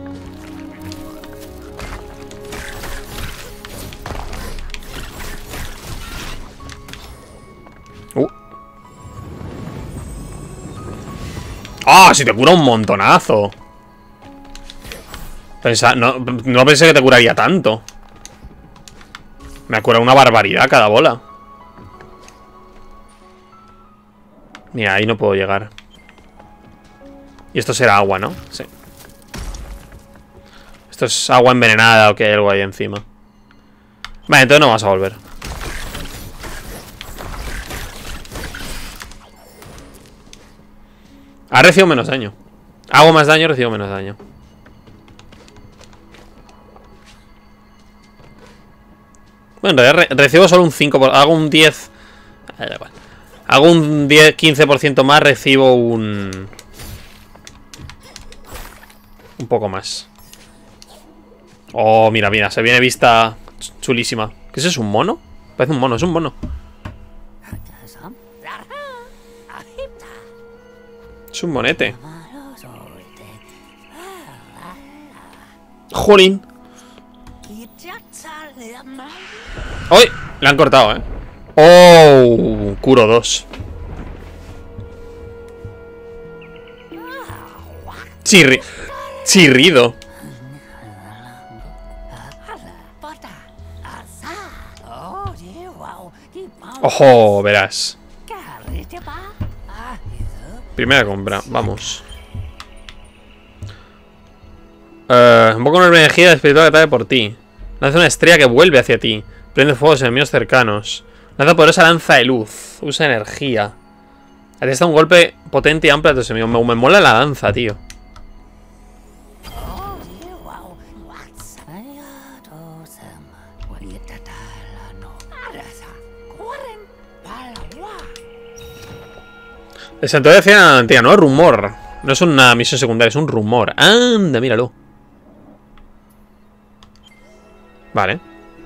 ¡Ah! Si te cura un montonazo. No pensé que te curaría tanto. Me ha curado una barbaridad cada bola. Mira, ahí no puedo llegar. Y esto será agua, ¿no? Sí. Esto es agua envenenada o que hay algo ahí encima. Vale, entonces no vamos a volver. Ha recibido menos daño. Hago más daño, recibo menos daño. Bueno, recibo solo un 5%. Hago un 10. Hago un 10-15% más, recibo un poco más. Oh, mira, mira, se viene vista chulísima. ¿Qué es eso? ¿Un mono? Parece un mono, es un mono. Es un monete. Jolín. ¡Uy! Le han cortado, ¿eh? ¡Oh! Curo 2. Chirrido. ¡Ojo! Verás. Primera compra, vamos. Un poco de energía espiritual que trae por ti. Lanza una estrella que vuelve hacia ti. Prende fuego a los enemigos cercanos. Lanza poderosa lanza de luz. Usa energía. Atesta un golpe potente y amplio a tus enemigos. Me mola la lanza, tío. El santuario de la antigua, no es rumor. No es una misión secundaria, es un rumor. Anda, míralo. Vale.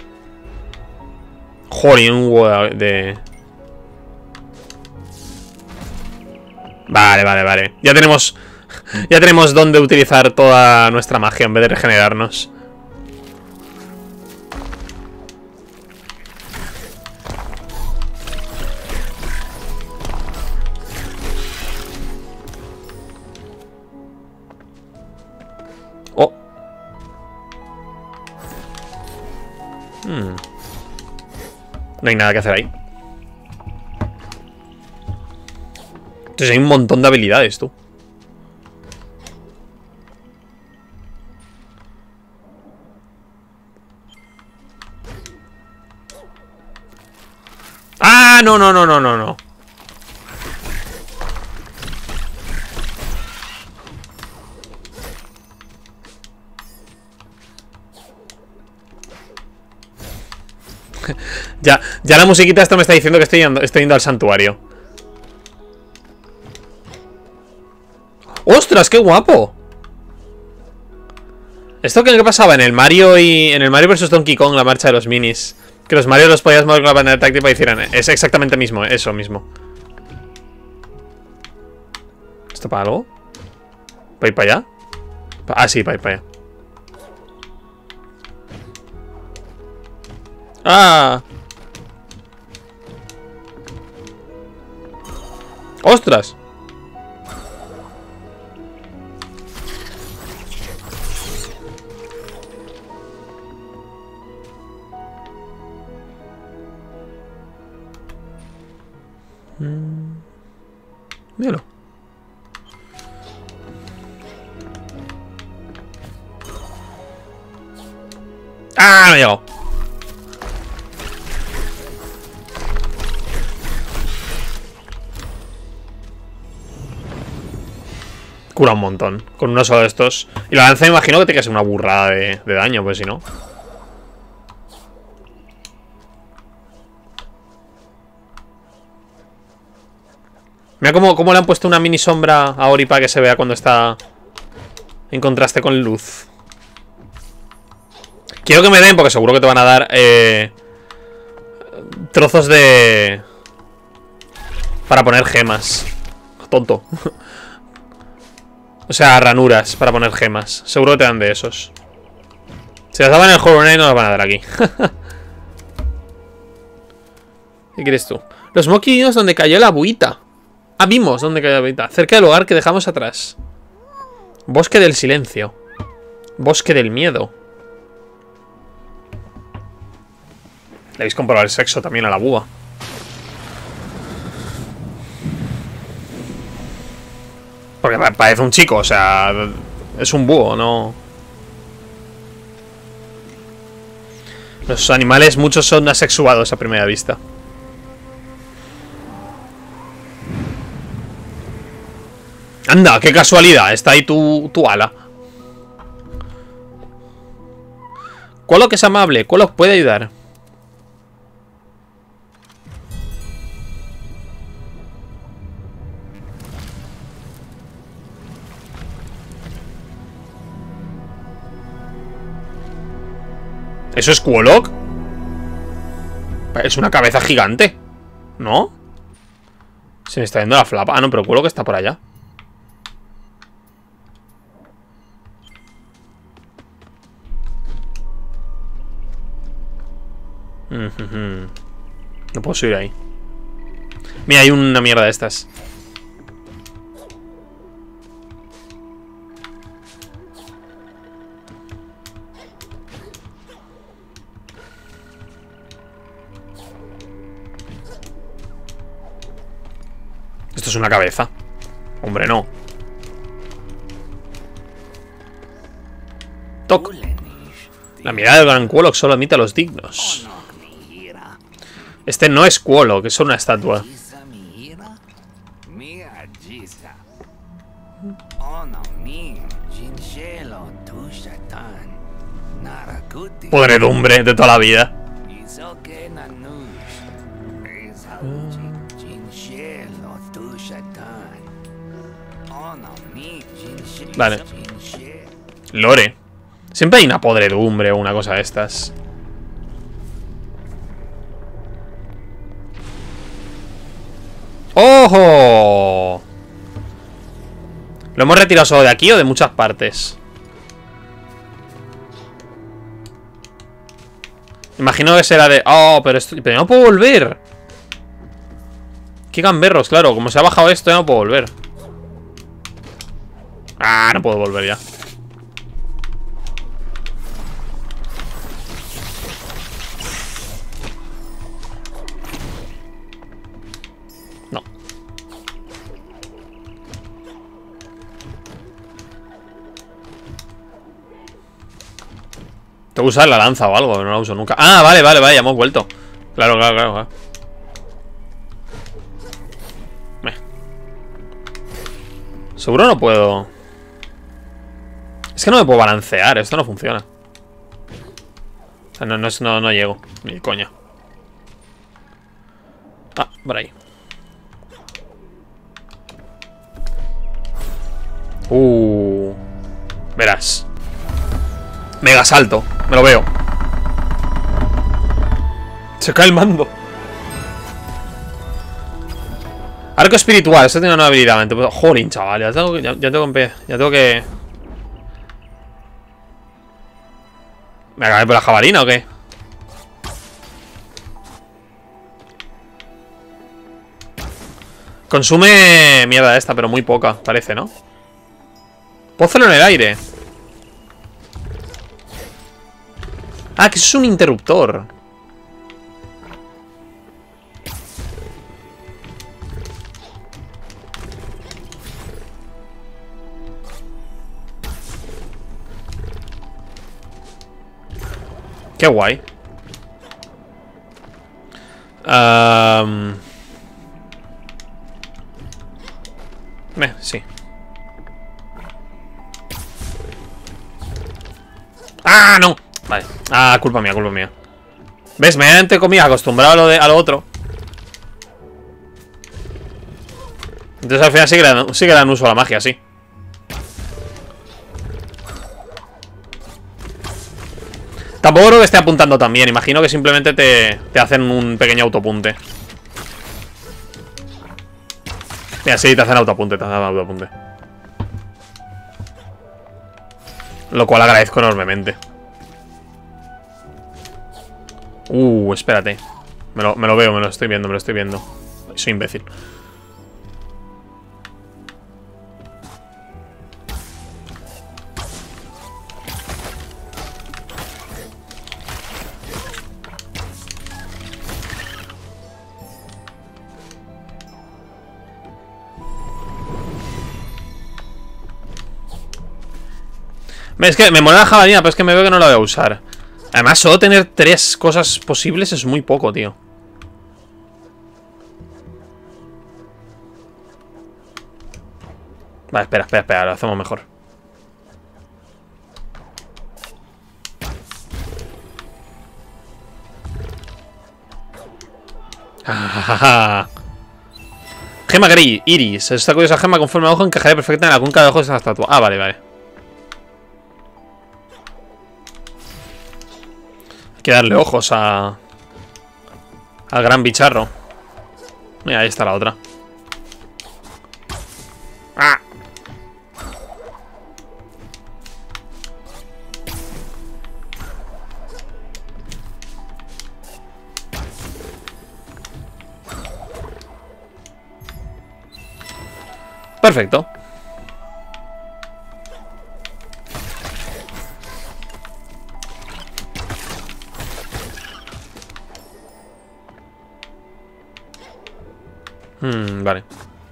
Joder, un huevo de... Vale. Ya tenemos dónde utilizar toda nuestra magia en vez de regenerarnos. No hay nada que hacer ahí. Entonces hay un montón de habilidades, tú. ¡Ah! No, no, no, no, no, no. Ya la musiquita esta me está diciendo que estoy yendo al santuario. ¡Ostras, qué guapo! ¿Esto qué pasaba en el Mario en el Mario vs Donkey Kong, la marcha de los minis? Que los Mario los podías mover con la bandera táctil para que hicieran. Es exactamente mismo, eso mismo. ¿Esto para algo? ¿Para ir para allá? Ah, sí, para ir para allá. ¡Ah! ¡Ostras! Míralo. ¡Ah! No he llegado. Cura un montón. Con uno solo de estos. Y la lanza me imagino que tiene que ser una burrada de daño, pues si no. Mira cómo le han puesto una mini sombra a Ori para que se vea cuando está en contraste con luz. Quiero que me den, porque seguro que te van a dar trozos de... para poner gemas. Tonto. O sea, ranuras para poner gemas. Seguro que te dan de esos. Si las daban en el Hollow Knight, no las van a dar aquí. ¿Qué quieres tú? Los Smoky vimos donde cayó la buita. Ah, vimos donde cayó la buita. Cerca del lugar que dejamos atrás. Bosque del silencio. Bosque del miedo. Debéis comprobar el sexo también a la búho. Porque parece un chico, o sea, es un búho, no. Los animales, muchos son asexuados a primera vista. Anda, qué casualidad, está ahí tu ala. Quolok es amable, Quolok puede ayudar. ¿Eso es Quolok? Es una cabeza gigante, ¿no? Se me está yendo la flapa. Ah, no, pero Quolok está por allá. No puedo subir ahí. Mira, hay una mierda de estas. Esto es una cabeza. Hombre, no. Toc. La mirada del gran Quolok solo admite a los dignos. Este no es Quolok, es una estatua. Podredumbre de toda la vida. Vale. Lore. Siempre hay una podredumbre o una cosa de estas. ¡Ojo! ¿Lo hemos retirado solo de aquí o de muchas partes? Imagino que será de... ¡Oh! Pero no puedo volver. ¡Qué gamberros! Claro, como se ha bajado esto ya no puedo volver. ¡Ah! No puedo volver ya. Tengo que usar la lanza o algo, no la uso nunca. Ah, vale, vale, vale, ya hemos vuelto. Claro, claro, claro, claro. Seguro no puedo. Es que no me puedo balancear, esto no funciona. O sea, no llego, ni coña. Ah, por ahí. Verás. Mega salto, me lo veo. Se cae el mando. Arco espiritual, esto tiene una habilidad. Jolín, chaval, ya tengo que... ¿Me acabé por la jabalina o qué? Consume mierda esta, pero muy poca, parece, ¿no? Puedo hacerlo en el aire. Ah, que eso es un interruptor. Qué guay. Sí. ¡Ah, no! Vale. Ah, culpa mía, culpa mía. ¿Ves? Me he entre comillas acostumbrado a lo otro. Entonces al final sí que dan uso a la magia, sí. Tampoco creo que esté apuntando tan bien. Imagino que simplemente te hacen un pequeño autopunte. Mira, sí, te hacen autopunte, Lo cual agradezco enormemente. Espérate. Me lo veo, me lo estoy viendo. Soy imbécil. Es que me mola la jabalina, pero es que me veo que no la voy a usar. Además, solo tener 3 cosas posibles es muy poco, tío. Vale, espera, lo hacemos mejor. Gema gris, iris. Esta curiosa gema con forma de ojo encajaría perfecta en la cuenca de ojos de esa estatua. Ah, vale, vale. Hay que darle ojos al gran bicharro. Mira, ahí está la otra. ¡Ah! Perfecto. Vale.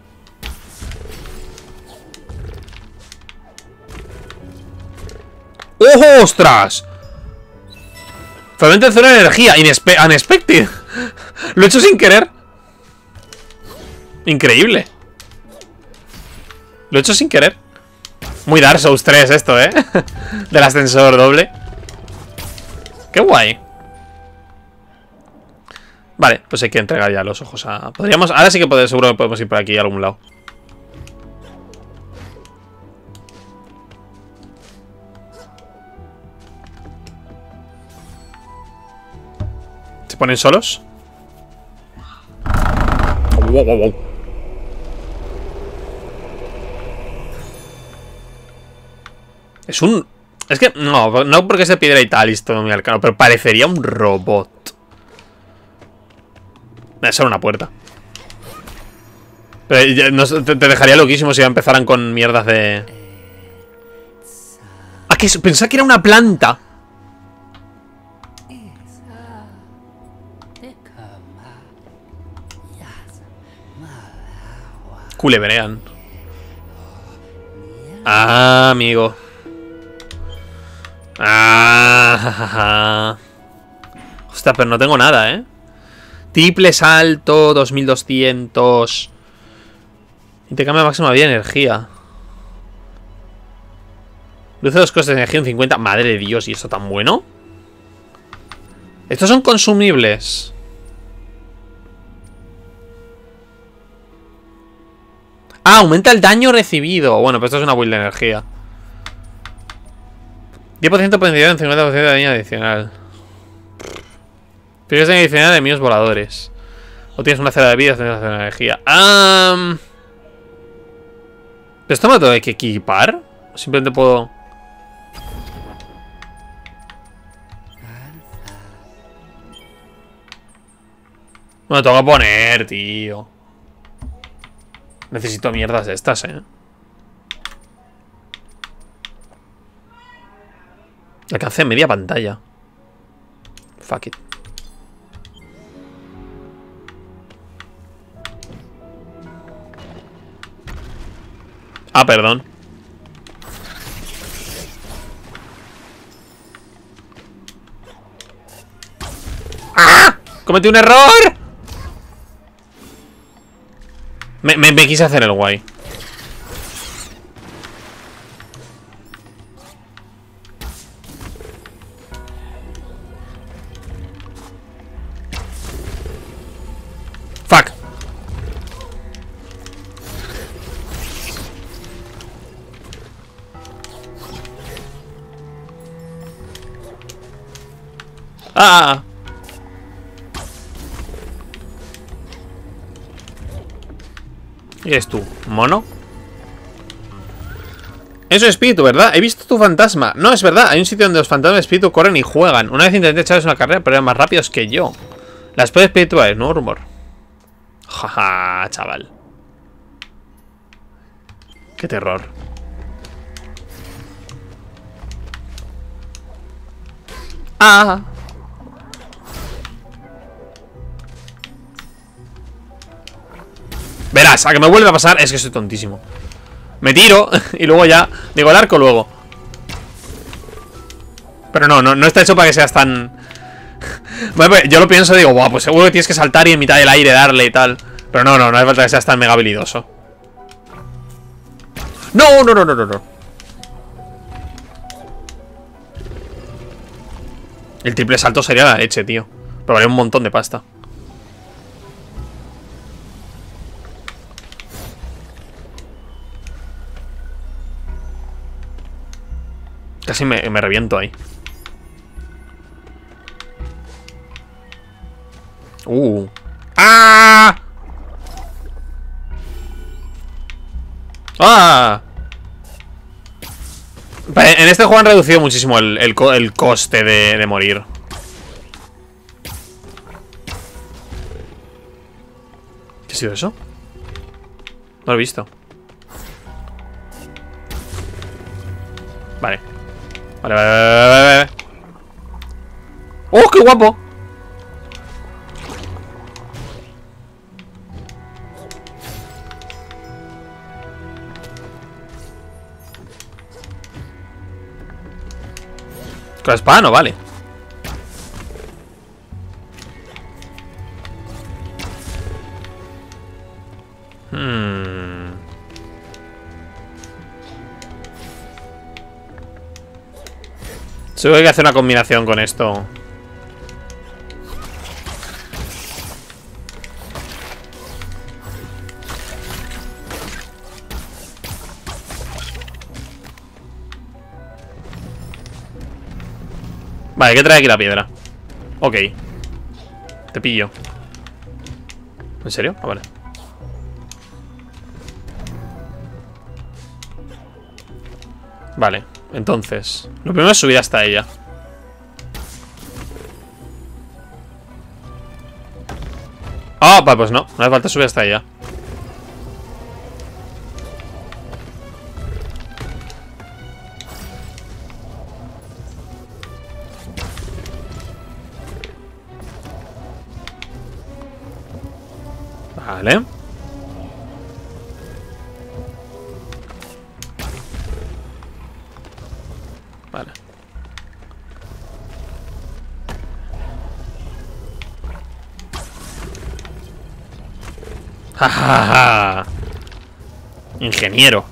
¡Oh, ostras! Fragmento de cero de energía. Unexpected. Lo he hecho sin querer. Increíble. Lo he hecho sin querer. Muy Dark Souls 3 esto, ¿eh? Del ascensor doble. Qué guay. Vale, pues hay que entregar ya los ojos a... Podríamos... Ahora sí que seguro que podemos ir por aquí a algún lado. ¿Se ponen solos? Wow. Es un... Es que... No porque se piedra y tal, y todo muy arcano, pero parecería un robot. Debe ser una puerta. Pero no, te dejaría loquísimo si ya empezaran con mierdas de... Ah, que pensaba que era una planta. Culebrean. Ah, amigo. Ah, hostia, pero no tengo nada, ¿eh? Triple salto, 2200. Intercambio máximo de vida y energía. Reduce los costes de energía en 50. Madre de Dios, ¿y esto tan bueno? Estos son consumibles. Ah, aumenta el daño recibido. Bueno, pues esto es una build de energía. 10% de potencial en 50% de daño adicional. Tienes daño adicional de enemigos voladores. O tienes una cera de vida, tienes una cera de energía. ¿Esto me lo tengo que equipar? ¿O simplemente puedo...? Me lo tengo que poner, tío. Necesito mierdas de estas, Alcance media pantalla. Fuck it. Ah, perdón. ¡Ah! ¡Cometí un error! Me quise hacer el guay. Fuck. Ah. ¿Y eres tú? ¿Mono? Eso es espíritu, ¿verdad? He visto tu fantasma. No, es verdad. Hay un sitio donde los fantasmas de espíritu corren y juegan. Una vez intenté echarles una carrera, pero eran más rápidos que yo. Las espada espirituales, nuevo rumor. Jaja, chaval. Qué terror. Ah. Verás, a que me vuelve a pasar. Es que soy tontísimo. Me tiro y luego ya digo el arco luego. Pero no está hecho para que seas tan... Bueno, pues yo lo pienso y digo, guau, pues seguro que tienes que saltar y en mitad del aire darle y tal. Pero no hace falta que seas tan mega habilidoso. No. El triple salto sería la leche, tío. Pero vale un montón de pasta. Casi me reviento ahí. ¡Ah! ¡Ah! En este juego han reducido muchísimo el coste de morir. ¿Qué ha sido eso? No lo he visto. Vale. Vale. ¡Oh, qué guapo! Con la espada no vale. Seguro que hay que hacer una combinación con esto. Vale, ¿qué trae aquí la piedra? Ok. Te pillo. ¿En serio? Ah, vale. Vale, entonces lo primero es subir hasta ella. Ah, vale, pues no hace falta subir hasta ella. Vale. Vale. ¡Ja, ja, ja! Ingeniero.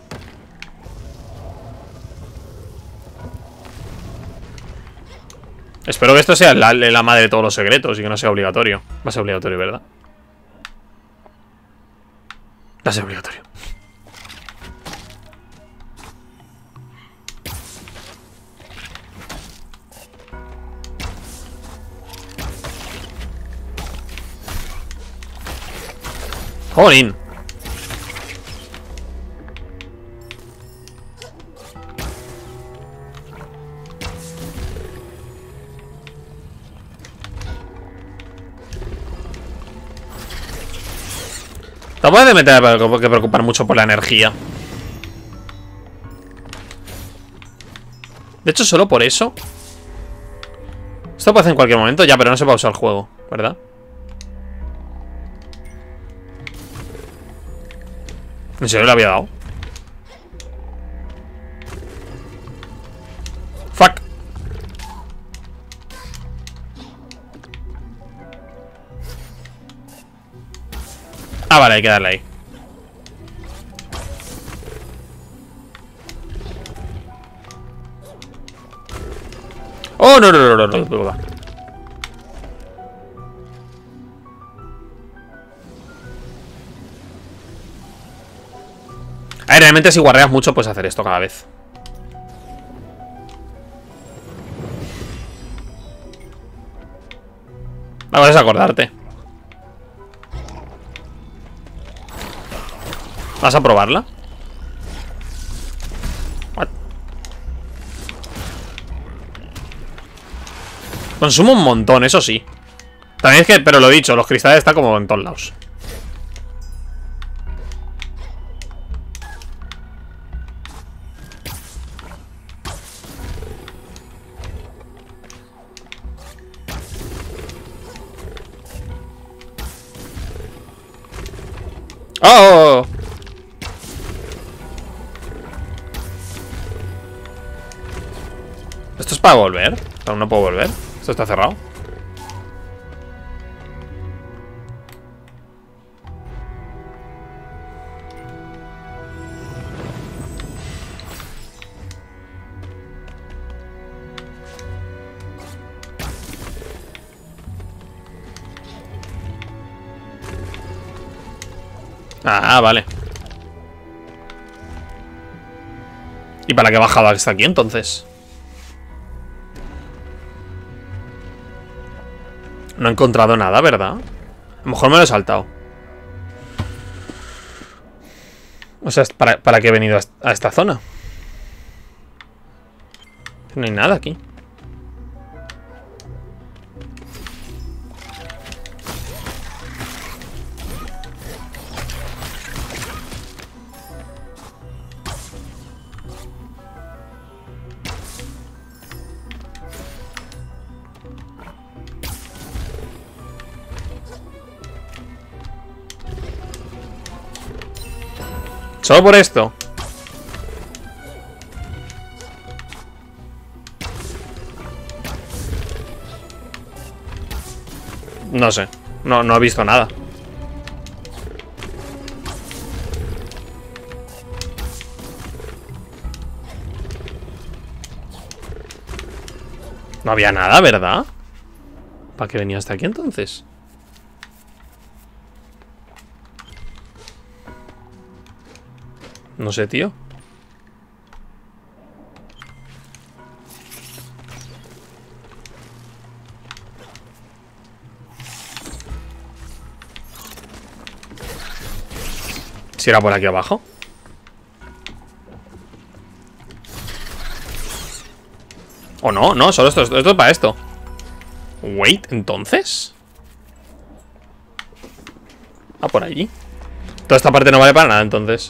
Espero que esto sea la madre de todos los secretos y que no sea obligatorio. Va a ser obligatorio, ¿verdad? Va a ser obligatorio. ¡Jolín! No puede meter que preocupar mucho por la energía. De hecho, solo por eso. Esto puede hacer en cualquier momento ya, pero no se pausa el juego, ¿verdad? ¿En serio le había dado? Fuck. Ah, vale, hay que darle ahí. Oh, no, no, no, no, no. A ver, realmente si guarreas mucho puedes hacer esto cada vez. Ahora es acordarte. ¿Vas a probarla? What? Consumo un montón, eso sí. También es que, pero lo he dicho, los cristales están como en todos lados. ¡Oh! ¿Esto es para volver? ¿Aún no puedo volver? ¿Esto está cerrado? Ah, vale. ¿Y para qué he bajado hasta aquí entonces? No he encontrado nada, ¿verdad? A lo mejor me lo he saltado. O sea, ¿para qué he venido a esta zona? No hay nada aquí. Solo por esto. No sé. No he visto nada. No había nada, ¿verdad? ¿Para qué venía hasta aquí entonces? No sé, tío. Si era por aquí abajo. O no, no, solo esto es para esto. Wait, ¿entonces? Ah, por allí. Toda esta parte no vale para nada, entonces.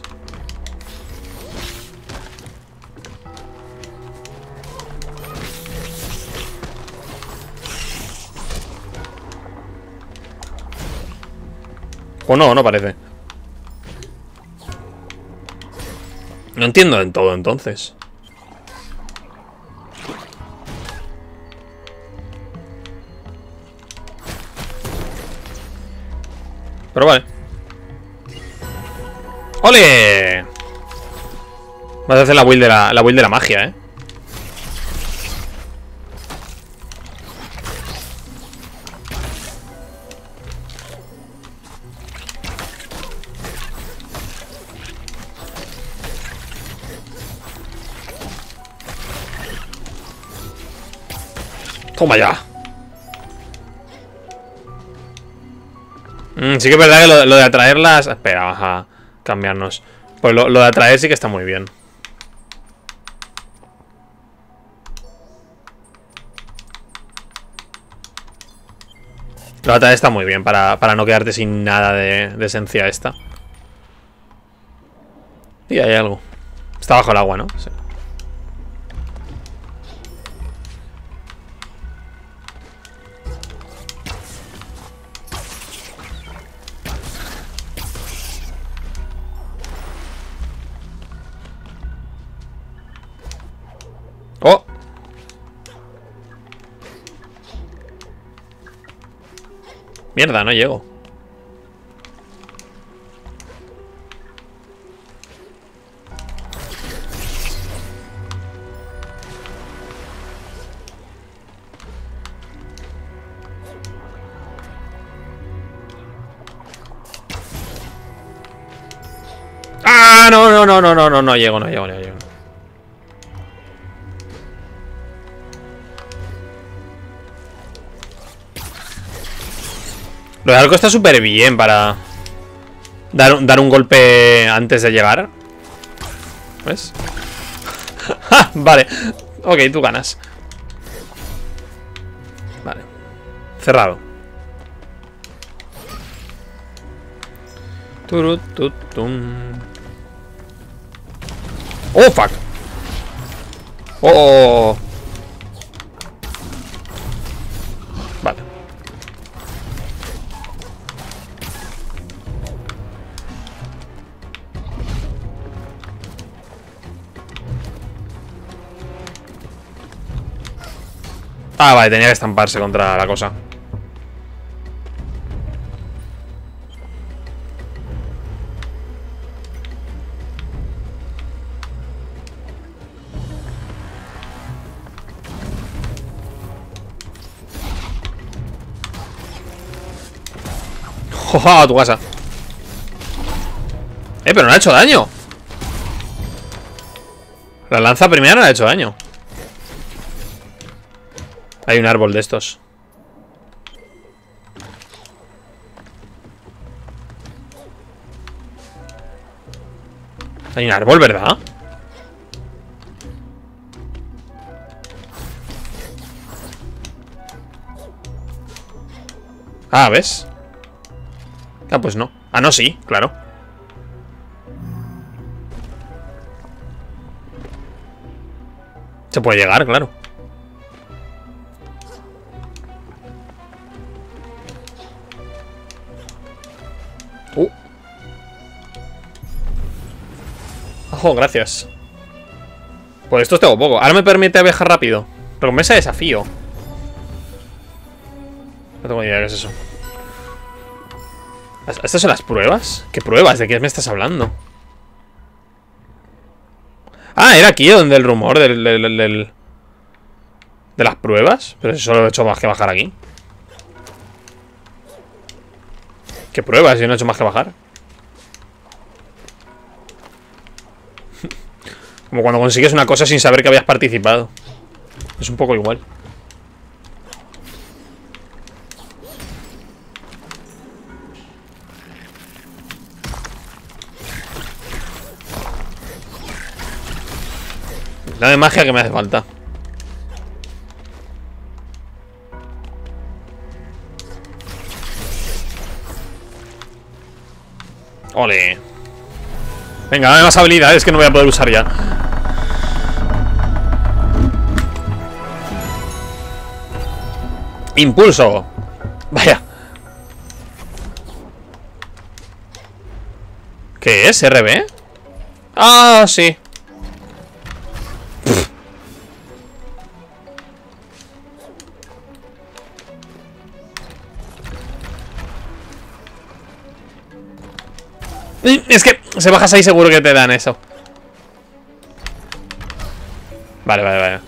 O no, no parece. No entiendo en todo, entonces. Pero vale. ¡Ole! Vas a hacer la build de la magia, ¿eh? Toma ya. Sí que es verdad que lo de atraerlas... Espera, vamos a cambiarnos. Pues lo de atraer sí que está muy bien. Lo de atraer está muy bien para no quedarte sin nada de esencia esta. Y hay algo. Está bajo el agua, ¿no? Sí. ¡Oh! Mierda, no llego. ¡Ah! No llego, no llego. Lo de arco está súper bien para dar un golpe antes de llegar. ¿Ves? Vale. Ok, tú ganas. Vale. Cerrado. Oh, fuck. Oh. Vale. Ah, vale, tenía que estamparse contra la cosa. ¡Joja! A tu casa. Pero no ha hecho daño. La lanza primera no ha hecho daño. Hay un árbol de estos. Hay un árbol, ¿verdad? Ah, ¿ves? Ah, pues no. Ah, no, sí, claro. Se puede llegar, claro. Ojo, gracias. Pues esto tengo poco. Ahora me permite viajar rápido. Recompensa de desafío. No tengo ni idea de qué es eso. ¿Estas son las pruebas? ¿Qué pruebas? ¿De qué me estás hablando? Ah, era aquí donde el rumor de las pruebas. Pero si solo he hecho más que bajar aquí. ¿Qué pruebas? Yo no he hecho más que bajar. Como cuando consigues una cosa sin saber que habías participado. Es un poco igual. Dame magia que me hace falta. Ole. Venga, dame más habilidades que no voy a poder usar ya. Impulso. Vaya. ¿Qué es? ¿RB? Ah, sí. Es que si bajas ahí seguro que te dan eso. Vale, vale, vale.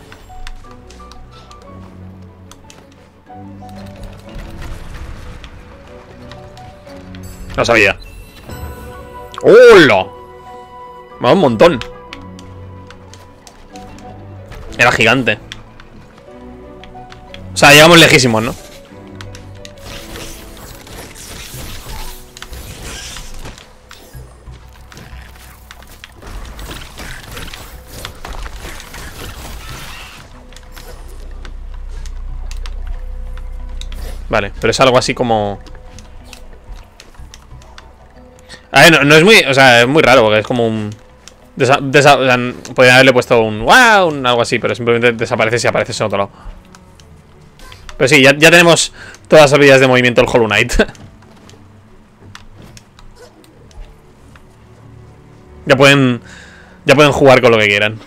No sabía. ¡Hola! Me da un montón. Era gigante. O sea, llegamos lejísimos, ¿no? Vale, pero es algo así como... A ver, no es muy... O sea, es muy raro porque es como un... o sea, podrían haberle puesto un... ¡Wow! Algo así, pero simplemente desaparece si apareces en otro lado. Pero sí, ya tenemos todas las habilidades de movimiento del Hollow Knight. Ya pueden jugar con lo que quieran.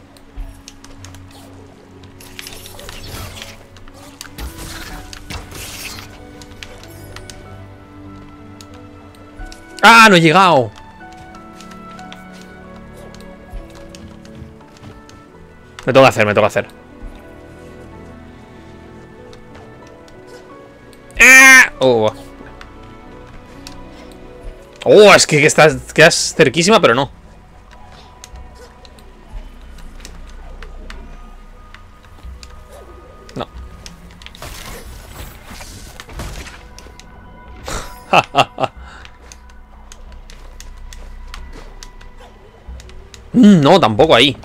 ¡Ah! No he llegado. Me toca hacer. ¡Ah! Oh, es que quedas cerquísima, pero no. No. No, tampoco ahí.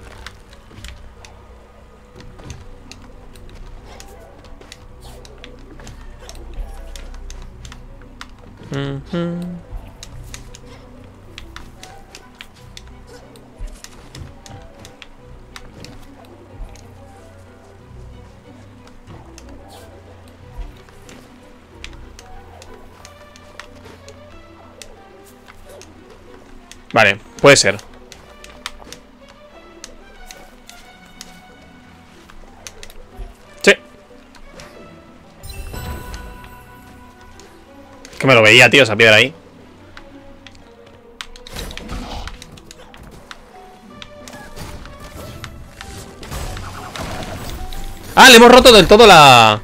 Vale, puede ser. Sí. Que me lo veía, tío, esa piedra ahí. Ah, le hemos roto del todo la...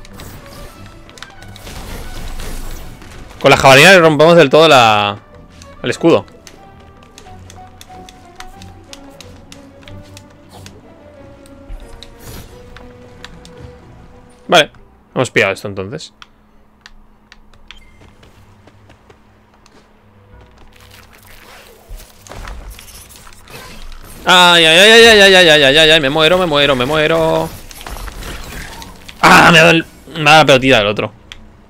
Con la jabalina le rompemos del todo el escudo. Vale, hemos pillado esto entonces. Ay, ay, ay, ay, ay, ay, ay, ay, ay, ay, me muero. Ah, me ha dado la pelotita del otro.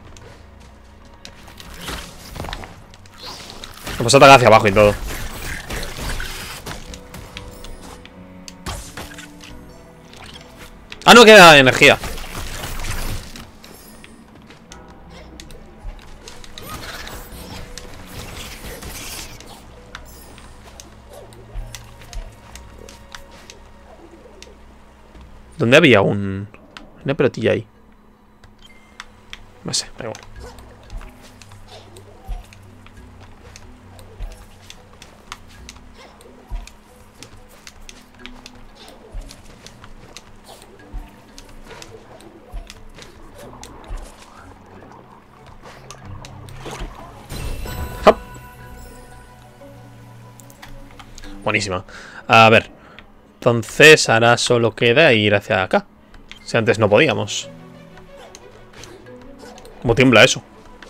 Vamos a atacar hacia abajo y todo. Ah, no queda energía. ¿Dónde había una pelotilla ahí? No sé, da igual. Hop. Buenísima. A ver. Entonces ahora solo queda ir hacia acá. Si antes no podíamos. ¿Cómo tiembla eso?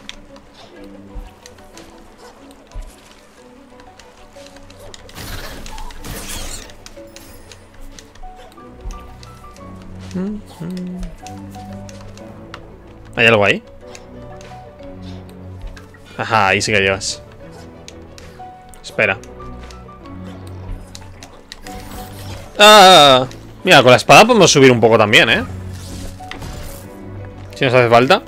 ¿Hay algo ahí? Ajá, ahí sí que llegas. Espera. Ah, mira, con la espada podemos subir un poco también, ¿eh? Si nos hace falta.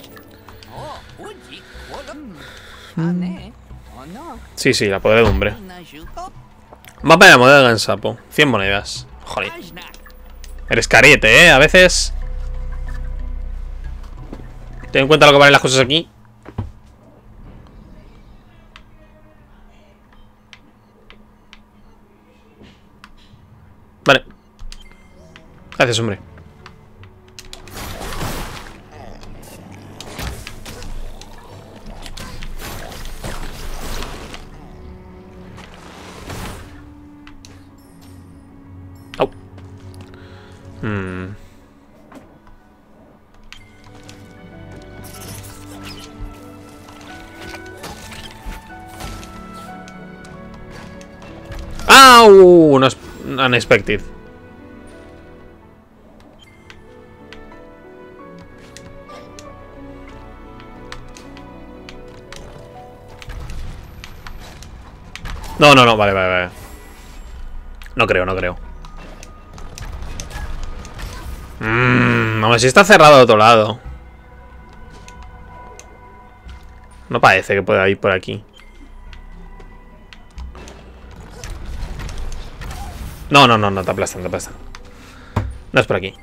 Sí, sí, la podredumbre. Mapa de la moneda de Gansapo. 100 monedas. Joder. Eres carete, ¿eh? A veces... Ten en cuenta lo que valen las cosas aquí. Gracias, hombre. Au. ¡Au! No es unexpected. No, no, no, vale, vale, vale. No creo, no creo. A ver si está cerrado de otro lado. No parece que pueda ir por aquí. No, no, no, no, te aplastan, te aplastan. No es por aquí.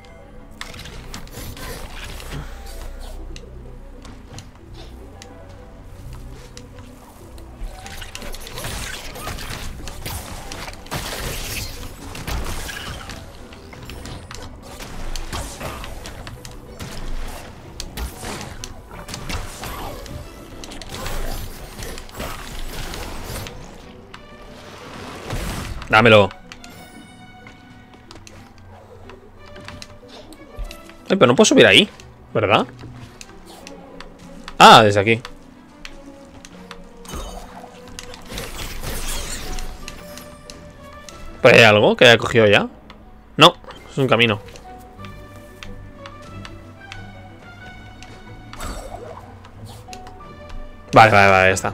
Dámelo. Ay, pero no puedo subir ahí, ¿verdad? Ah, desde aquí. ¿Pues hay algo que haya cogido ya? No, es un camino. Vale, vale, vale, ya está.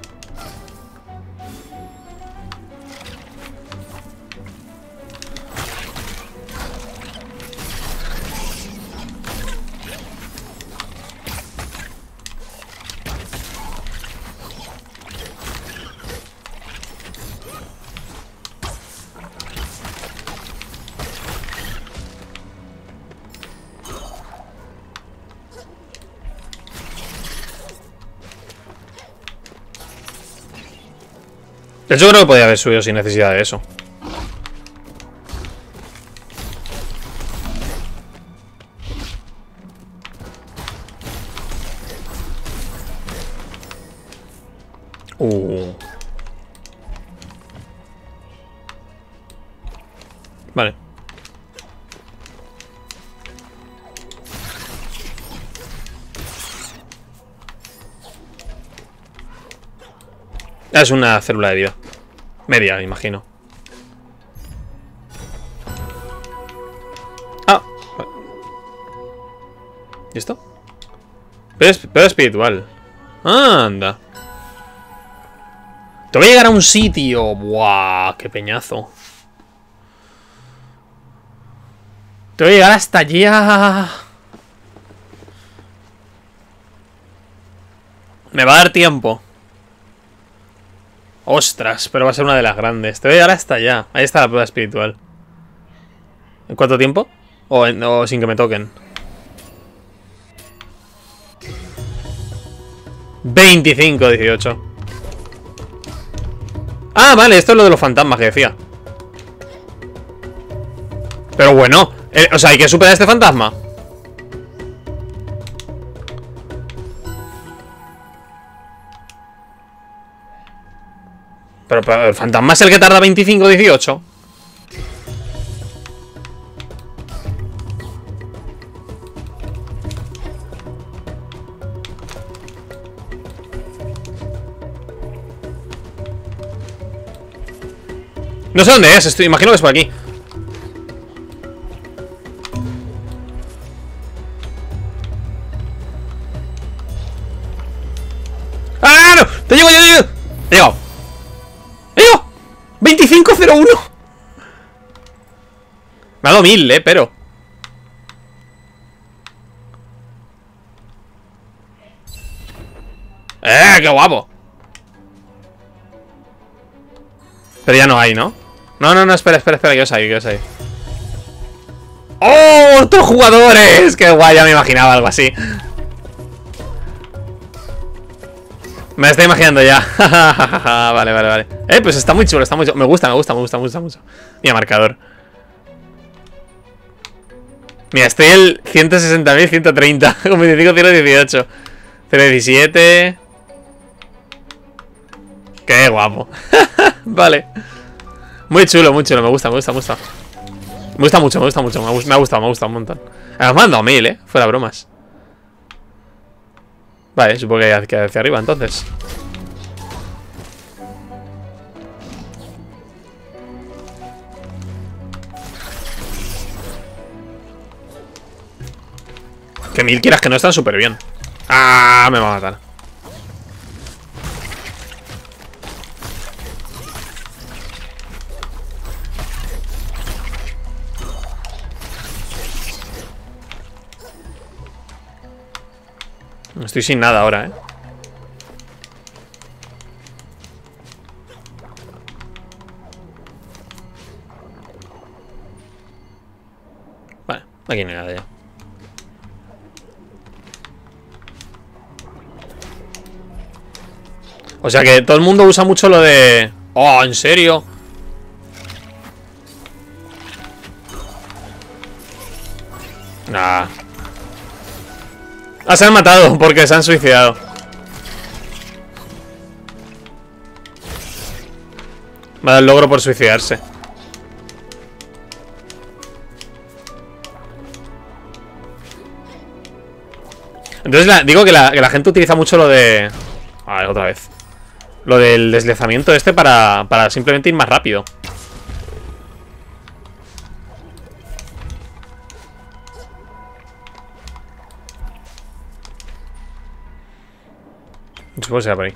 Yo creo que podía haber subido sin necesidad de eso. Vale. Es una célula de vida. Media, me imagino. Ah. ¿Y esto? Pero espiritual. Anda. Te voy a llegar a un sitio. Buah, qué peñazo. Te voy a llegar hasta allá. Me va a dar tiempo. Ostras, pero va a ser una de las grandes. Te voy a llegar hasta allá. Ahí está la prueba espiritual. ¿En cuánto tiempo? O sin que me toquen. 25, 18. Ah, vale, esto es lo de los fantasmas que decía. Pero bueno, o sea, hay que superar a este fantasma. Pero el fantasma es el que tarda 25 o 18. No sé dónde es, imagino que es por aquí. ¡Ah, no! ¡Te llego, te llego! ¡Te llego! ¡Te llego! ¡2501! Me ha dado 1000, pero... ¡Qué guapo! Pero ya no hay, ¿no? No, no, no, espera, espera, espera, que os hay, que os hay. ¡Oh! ¡Otros jugadores! ¡Qué guay! Ya me imaginaba algo así. Me la estoy imaginando ya. Vale, vale, vale. Pues está muy chulo, está muy chulo. Me gusta, me gusta, me gusta, me gusta mucho. Mira, marcador. Mira, estoy el 160.130 con 25.018. 017. Qué guapo. Vale. Muy chulo, muy chulo. Me gusta, me gusta, me gusta. Me gusta mucho, me gusta mucho. Me ha gustado un montón. Además me han dado 1000, fuera bromas. Vale, supongo que hacia arriba entonces. Que 1000 quieras que no están súper bien. Ah, me va a matar. Estoy sin nada ahora, Vale, aquí no hay nada ya. O sea que todo el mundo usa mucho lo de... Oh, ¿en serio? Nah. Ah, se han matado porque se han suicidado. Me ha dado el logro por suicidarse. Entonces digo que la gente utiliza mucho lo de... A ver, otra vez. Lo del deslizamiento este para simplemente ir más rápido. Supongo que sea por ahí.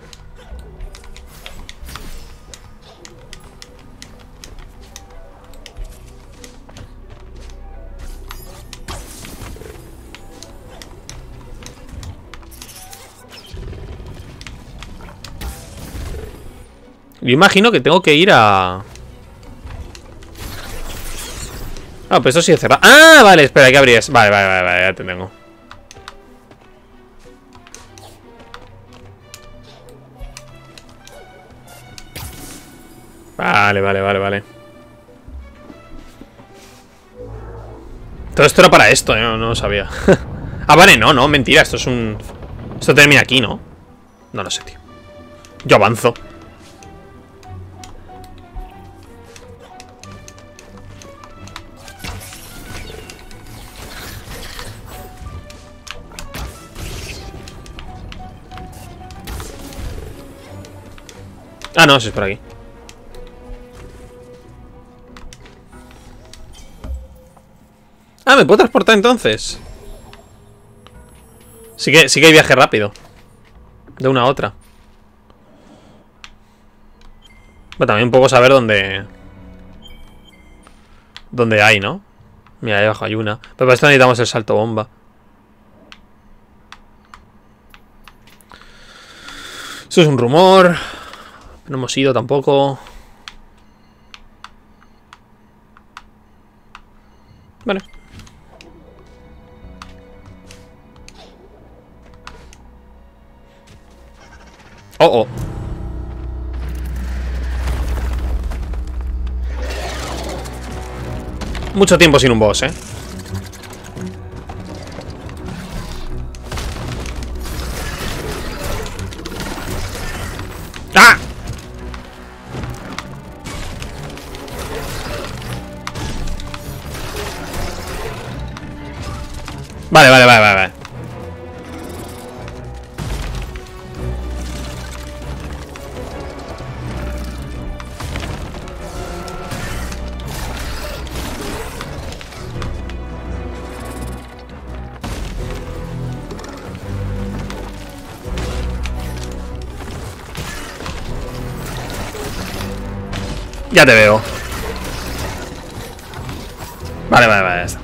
Yo imagino que tengo que ir a... Ah, pues eso sí es cerrado. Ah, vale, espera, que abrías. Vale, ya te tengo. Vale. Todo esto era para esto, no lo sabía. Ah, vale, no, mentira, esto es un... Esto termina aquí, ¿no? No lo sé, tío. Yo avanzo. Ah, no, eso es por aquí. Ah, ¿me puedo transportar entonces? Sí que hay viaje rápido. De una a otra. Pero también un poco saber dónde hay, ¿no? Mira, ahí abajo hay una. Pero para esto necesitamos el salto bomba. Eso es un rumor. No hemos ido tampoco. Vale. Oh. Mucho tiempo sin un boss, ¡Ah! Vale. Ya te veo. Vale, ya está.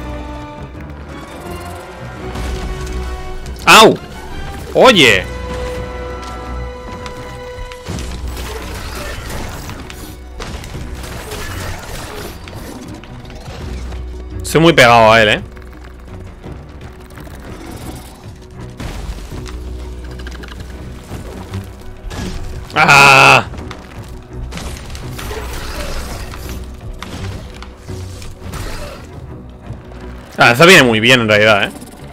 ¡Au! ¡Oye! Estoy muy pegado a él, ¡Ah! La lanza viene muy bien en realidad,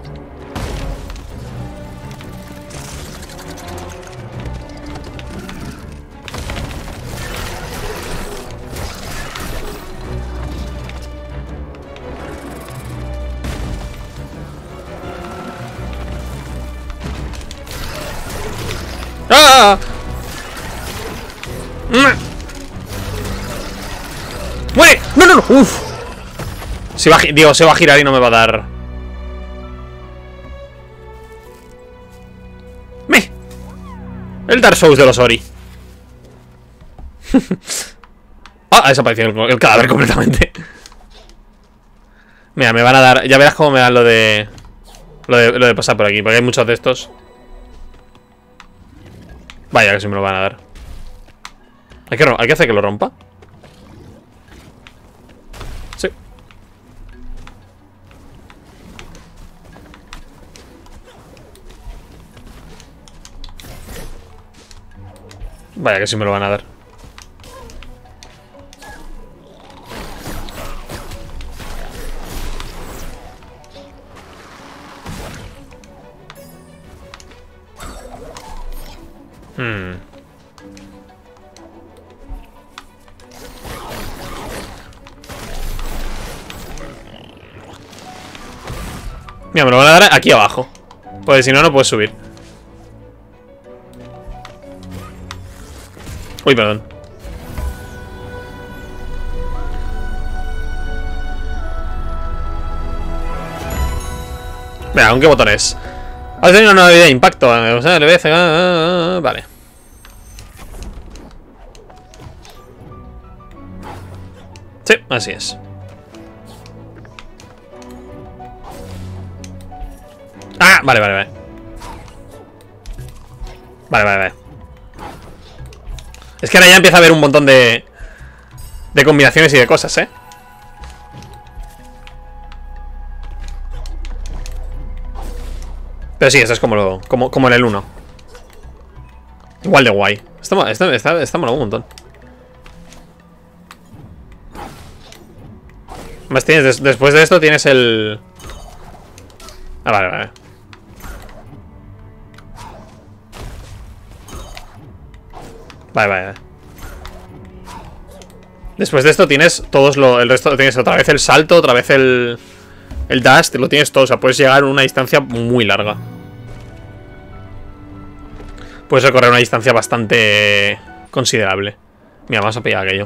¡Ah! ¡Muere! ¡No, no, no! ¡Uf! Se va a girar y no me va a dar. El Dark Souls de los Ori. Ah, ha desaparecido el cadáver completamente. Mira, me van a dar. Ya verás cómo me dan lo de. Lo de pasar por aquí, porque hay muchos de estos. Vaya, que sí me lo van a dar. Hay que hacer que lo rompa. Sí. Vaya, que sí me lo van a dar. Mira, me lo van a dar aquí abajo. Porque si no, no puedes subir. Uy, perdón. Mira, ¿con qué botón es? Ha tenido una vida de impacto. Vale. Sí, así es. Ah, vale. Vale. Es que ahora ya empieza a haber un montón de combinaciones y de cosas, Pero sí, esto es como en el 1. Igual de guay. Está molado un montón. Más tienes, después de esto tienes el... Ah, vale. Vale. Después de esto tienes todos el resto. Tienes otra vez el salto, otra vez el dash, lo tienes todo. O sea, puedes llegar a una distancia muy larga. Puedes recorrer una distancia bastante considerable. Mira, vamos a pillar aquello.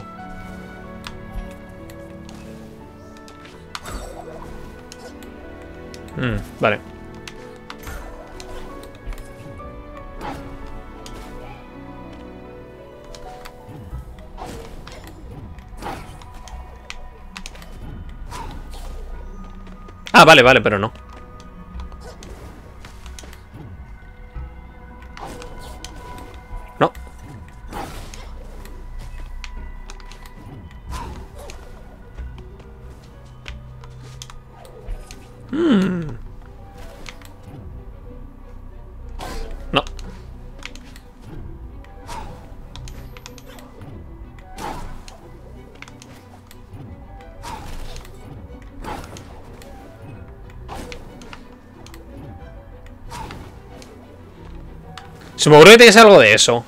Vale. Ah, vale, pero no. No. No. Se me ocurre que tienes algo de eso.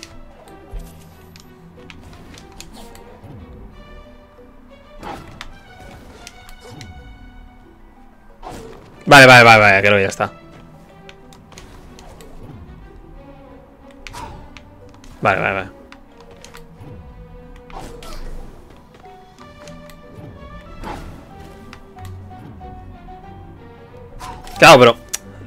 Vale, creo que ya está. Vale. Claro, pero...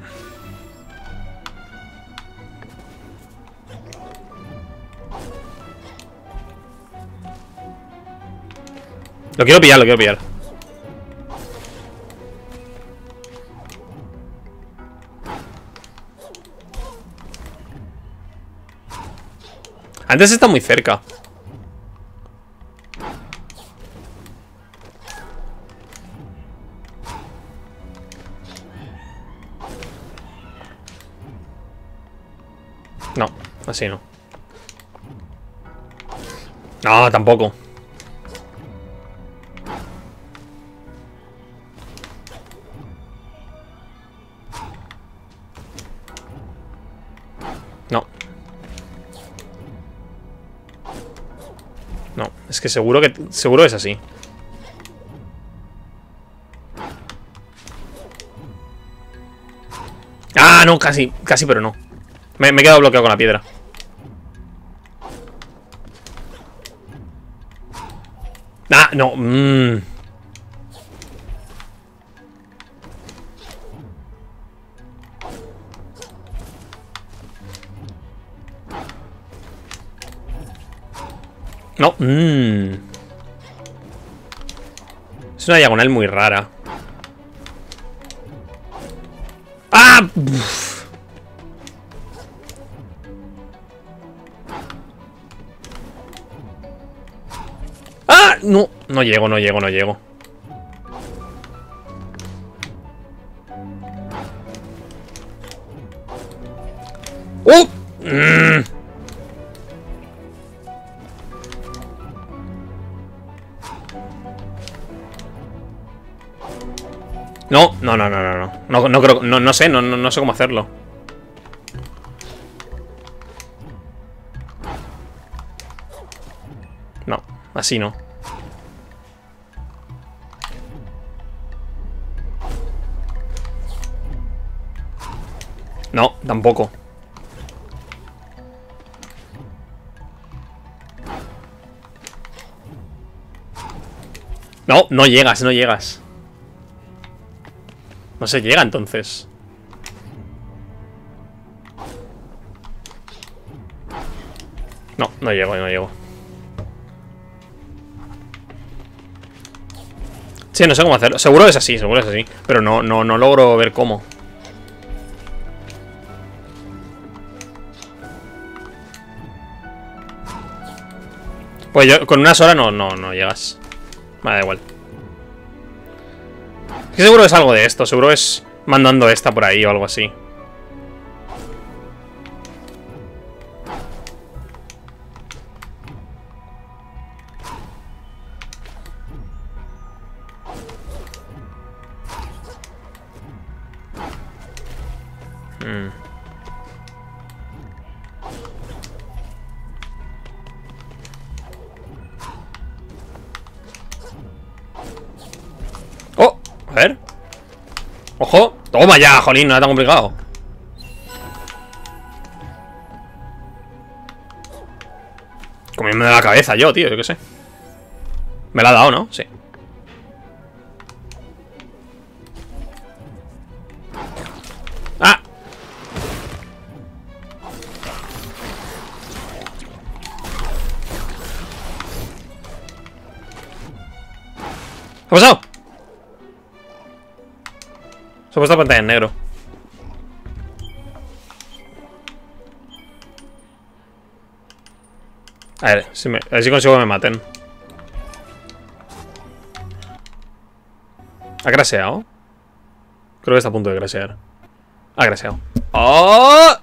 Lo quiero pillar. Antes está muy cerca. No, así no. No, tampoco. No. No, es que seguro es así. Ah, no, casi, pero no. Me he quedado bloqueado con la piedra. Ah, no. No. Es una diagonal muy rara. ¡Ah! Uf. ¡Ah! No, no llego. ¡Oh! No. No creo, no sé, no sé cómo hacerlo. No, así no. No, tampoco. No, no llegas. No se llega entonces. No, no llego. Sí, no sé cómo hacerlo. Seguro es así. Pero no logro ver cómo. Pues yo, con una sola no llegas. Vale, da igual. Es que seguro es algo de esto. Seguro es mandando esta por ahí o algo así. Oh, a ver. Ojo. Toma ya, jolín, no era tan complicado. Comiéndome la cabeza yo, tío, yo qué sé. Me la ha dado, ¿no? Sí. ¡Ah! ¿Qué ha pasado? Se ha puesto la pantalla en negro. A ver si consigo que me maten. ¿Ha craseado? Creo que está a punto de crasear. Ha craseado. ¡Oh!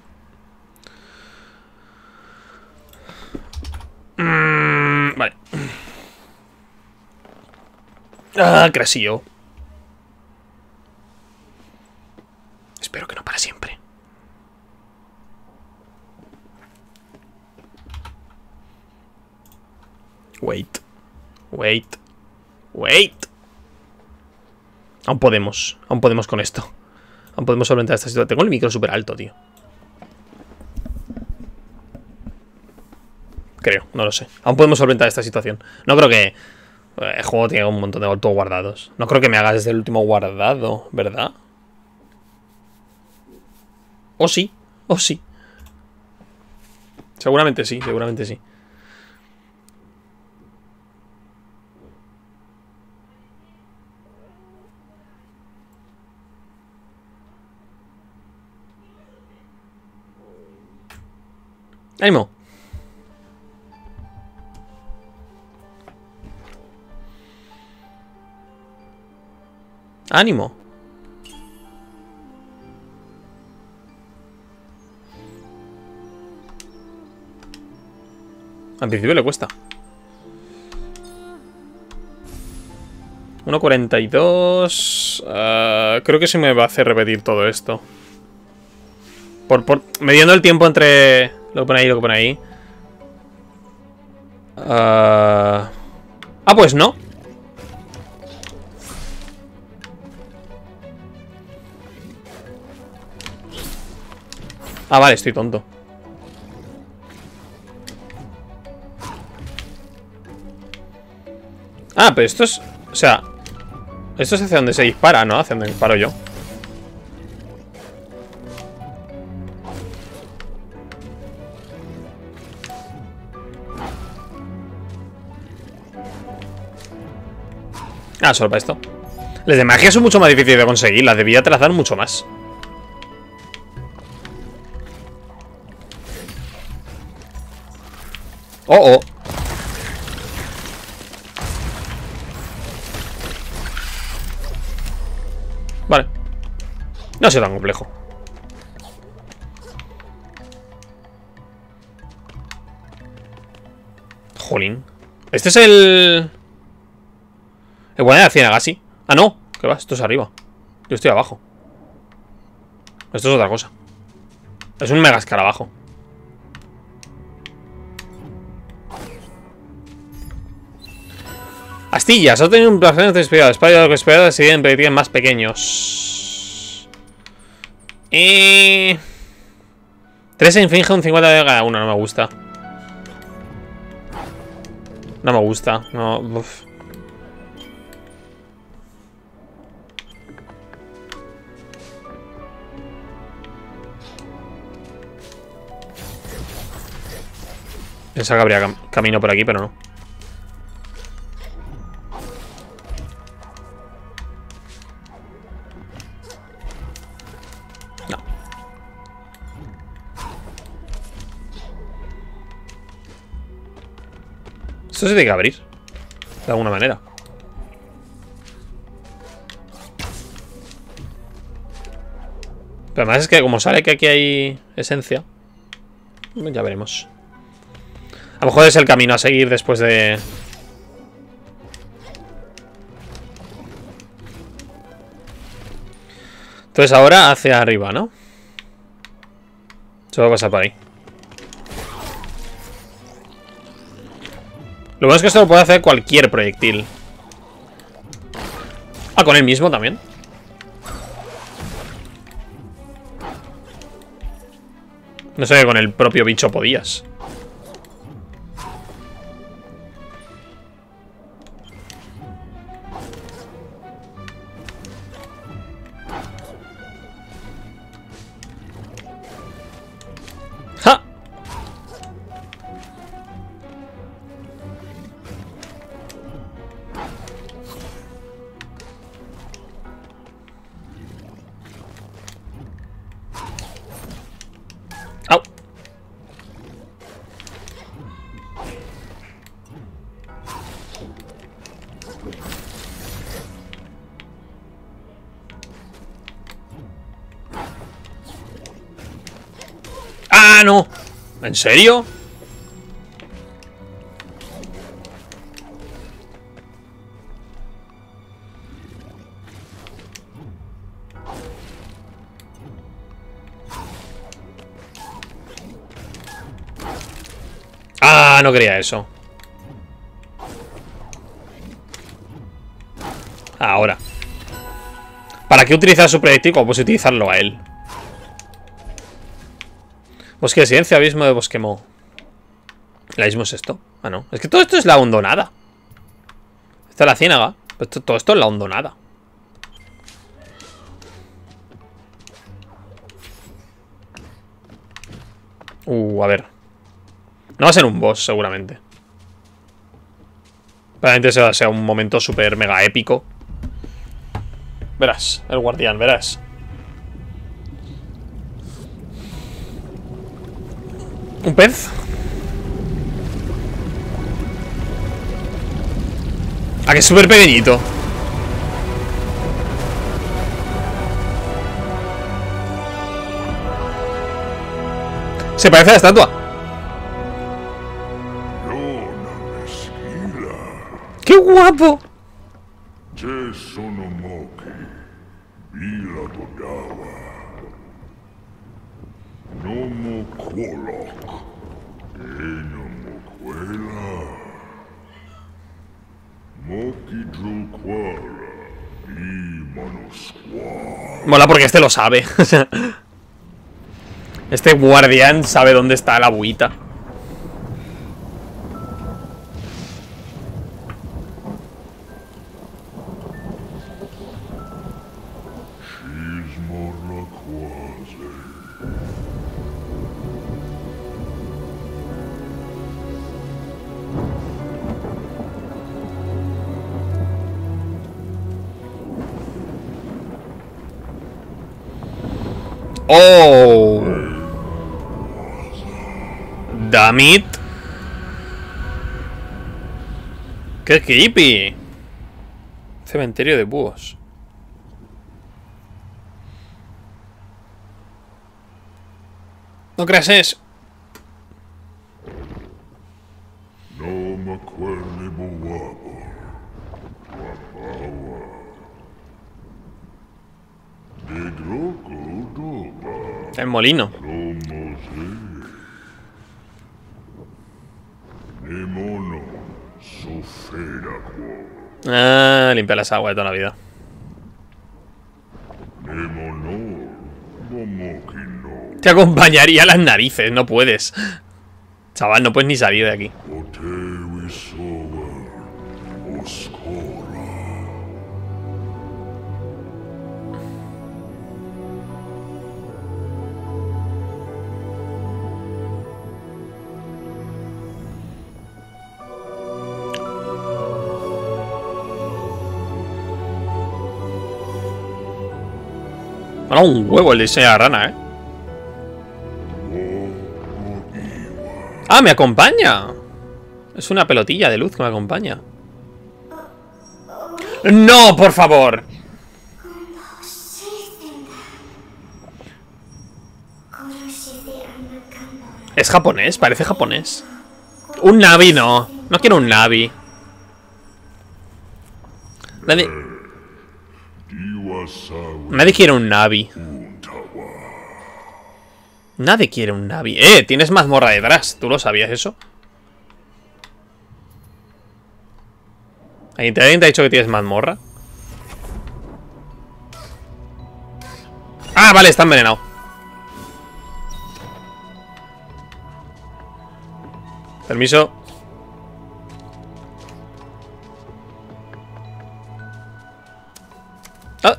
Vale. Ah, craseó. Espero que no para siempre. Wait. Aún podemos con esto. Aún podemos solventar esta situación. Tengo el micro súper alto, tío. Creo, no lo sé. Aún podemos solventar esta situación. No creo que... El juego tiene un montón de auto guardados. No creo que me hagas desde el último guardado, ¿verdad? O sí. Seguramente sí. ¡Ánimo! ¡Ánimo! Al principio le cuesta. 1.42. Creo que se me va a hacer repetir todo esto. Mediando el tiempo entre lo que pone ahí y lo que pone ahí. Pues no. Vale, estoy tonto. Pero esto es... O sea... Esto es hacia donde se dispara, ¿no? Hacia donde disparo yo. Solo para esto. Las de magia son mucho más difíciles de conseguir. Las de vida te las dan mucho más. Oh. Vale. No ha sido tan complejo. Jolín. Este es el guardián de la ciénaga, sí. No. ¿Qué va? Esto es arriba. Yo estoy abajo. Esto es otra cosa. Es un mega escarabajo. Astillas. Has tenido un placer despegado. Espacio de lo que esperaba se tienen más pequeños. 3 se inflige un 50 de cada uno. No me gusta. No me gusta. No. Uf. Pensaba que habría camino por aquí, pero no. No. Esto se tiene que abrir de alguna manera. Pero además es que como sale que aquí hay esencia, ya veremos. A lo mejor es el camino a seguir después de... Entonces ahora hacia arriba, ¿no? Se va a pasar por ahí. Lo bueno es que esto lo puede hacer cualquier proyectil. Con él mismo también. No sé, con el propio bicho podías. No. ¿En serio? No quería eso. Ahora. ¿Para qué utilizar su proyectil? Pues utilizarlo a él. Bosque de silencio, abismo de bosquemo. ¿El abismo es esto? No. Es que todo esto es la hondonada. Esta es la ciénaga. Todo esto es la hondonada. A ver. No va a ser un boss, seguramente. Probablemente sea un momento súper mega épico. Verás, el guardián, verás. ¿Un pez? Que es súper pequeñito. Se parece a la estatua. ¡Qué guapo! Mola porque este lo sabe. Este guardián sabe dónde está la buita. Oh, damn it. Qué creepy. Cementerio de búhos. No creas eso. El molino. Ah, limpia las aguas de toda la vida. Te acompañaría a las narices, no puedes. Chaval, no puedes ni salir de aquí. Bueno, un huevo el diseño de la rana, ¿eh? ¡Ah, me acompaña! Es una pelotilla de luz que me acompaña. ¡No, por favor! Es japonés, parece japonés. Un Navi no. No quiero un Navi. Nadie quiere un Navi. Nadie quiere un Navi. Tienes mazmorra detrás. ¿Tú lo sabías eso? ¿Alguien te ha dicho que tienes mazmorra? Ah, vale, está envenenado. Permiso. Ah.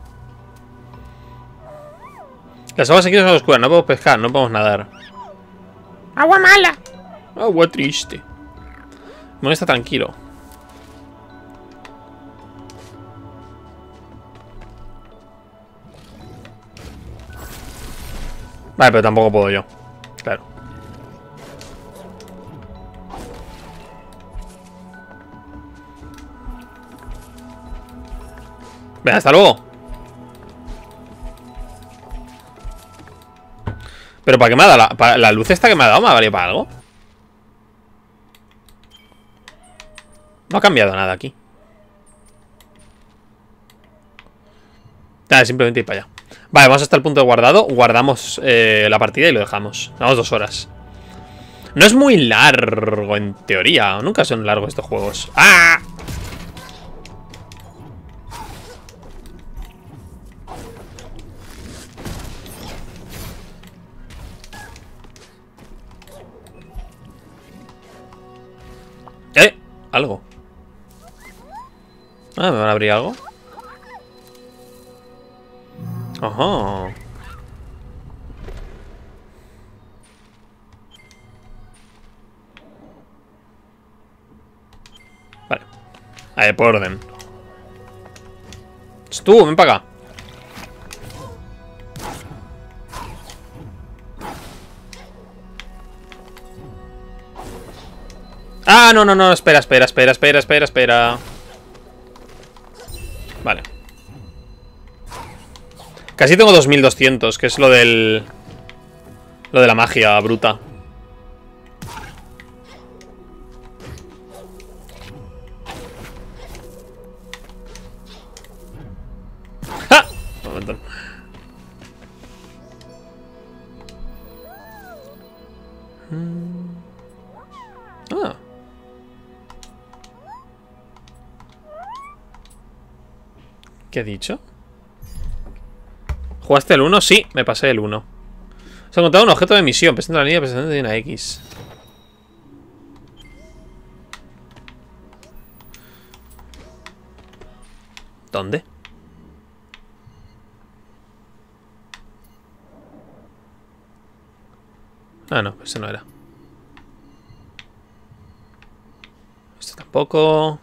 Las aguas aquí son oscuras, no podemos pescar, no podemos nadar. Agua mala. Agua triste. No está tranquilo. Vale, pero tampoco puedo yo. Claro. Venga, hasta luego. Pero ¿para qué me ha dado la luz esta que me ha dado? ¿Me ha valido para algo? No ha cambiado nada aquí. Nada, simplemente ir para allá. Vale, vamos hasta el punto de guardado. Guardamos la partida y lo dejamos. Damos 2 horas. No es muy largo, en teoría. Nunca son largos estos juegos. ¡Ah! Algo. Ah, ¿me van a abrir algo? Ajá. Vale. A ver, por orden. Tú, ven para acá. Ah, no, no, no, espera. Vale. Casi tengo 2200, que es lo del... Lo de la magia bruta. Ah. ¿Qué he dicho? ¿Jugaste el 1? Sí, me pasé el 1. Se ha encontrado un objeto de misión. Presenta la línea presente de una X. ¿Dónde? Ah, no, ese no era. Este tampoco.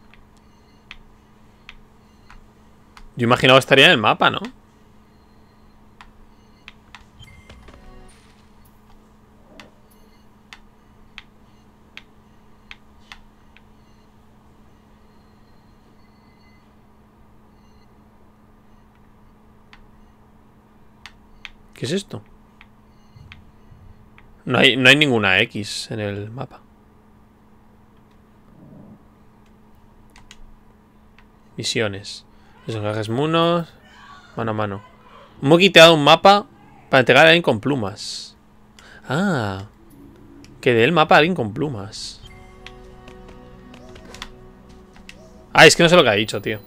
Yo imaginaba que estaría en el mapa, ¿no? ¿Qué es esto? No hay ninguna X en el mapa. Misiones. Los encajes monos. Mano a mano. Un Mugi te ha dado un mapa para entregar a alguien con plumas. Ah. Que dé el mapa a alguien con plumas. Ah, es que no sé lo que ha dicho, tío.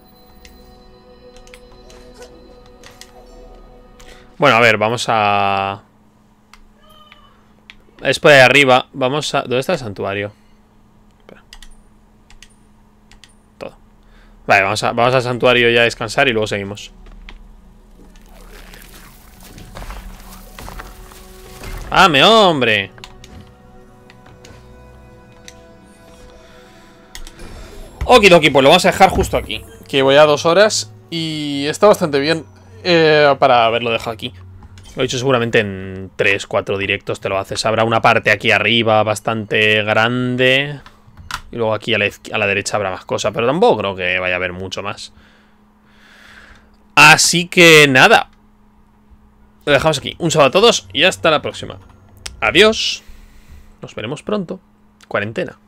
Bueno, a ver, vamos a... Es por ahí arriba. Vamos a... ¿Dónde está el santuario? Espera. Todo. Vale, vamos al santuario ya a descansar y luego seguimos. ¡Ame, hombre! Okidoki, pues lo vamos a dejar justo aquí. Que voy a 2 horas y está bastante bien para haberlo dejado aquí. Lo he dicho, seguramente en 3, 4 directos te lo haces. Habrá una parte aquí arriba bastante grande. Y luego aquí a la derecha habrá más cosas. Pero tampoco creo que vaya a haber mucho más. Así que nada. Lo dejamos aquí. Un saludo a todos y hasta la próxima. Adiós. Nos veremos pronto. Cuarentena.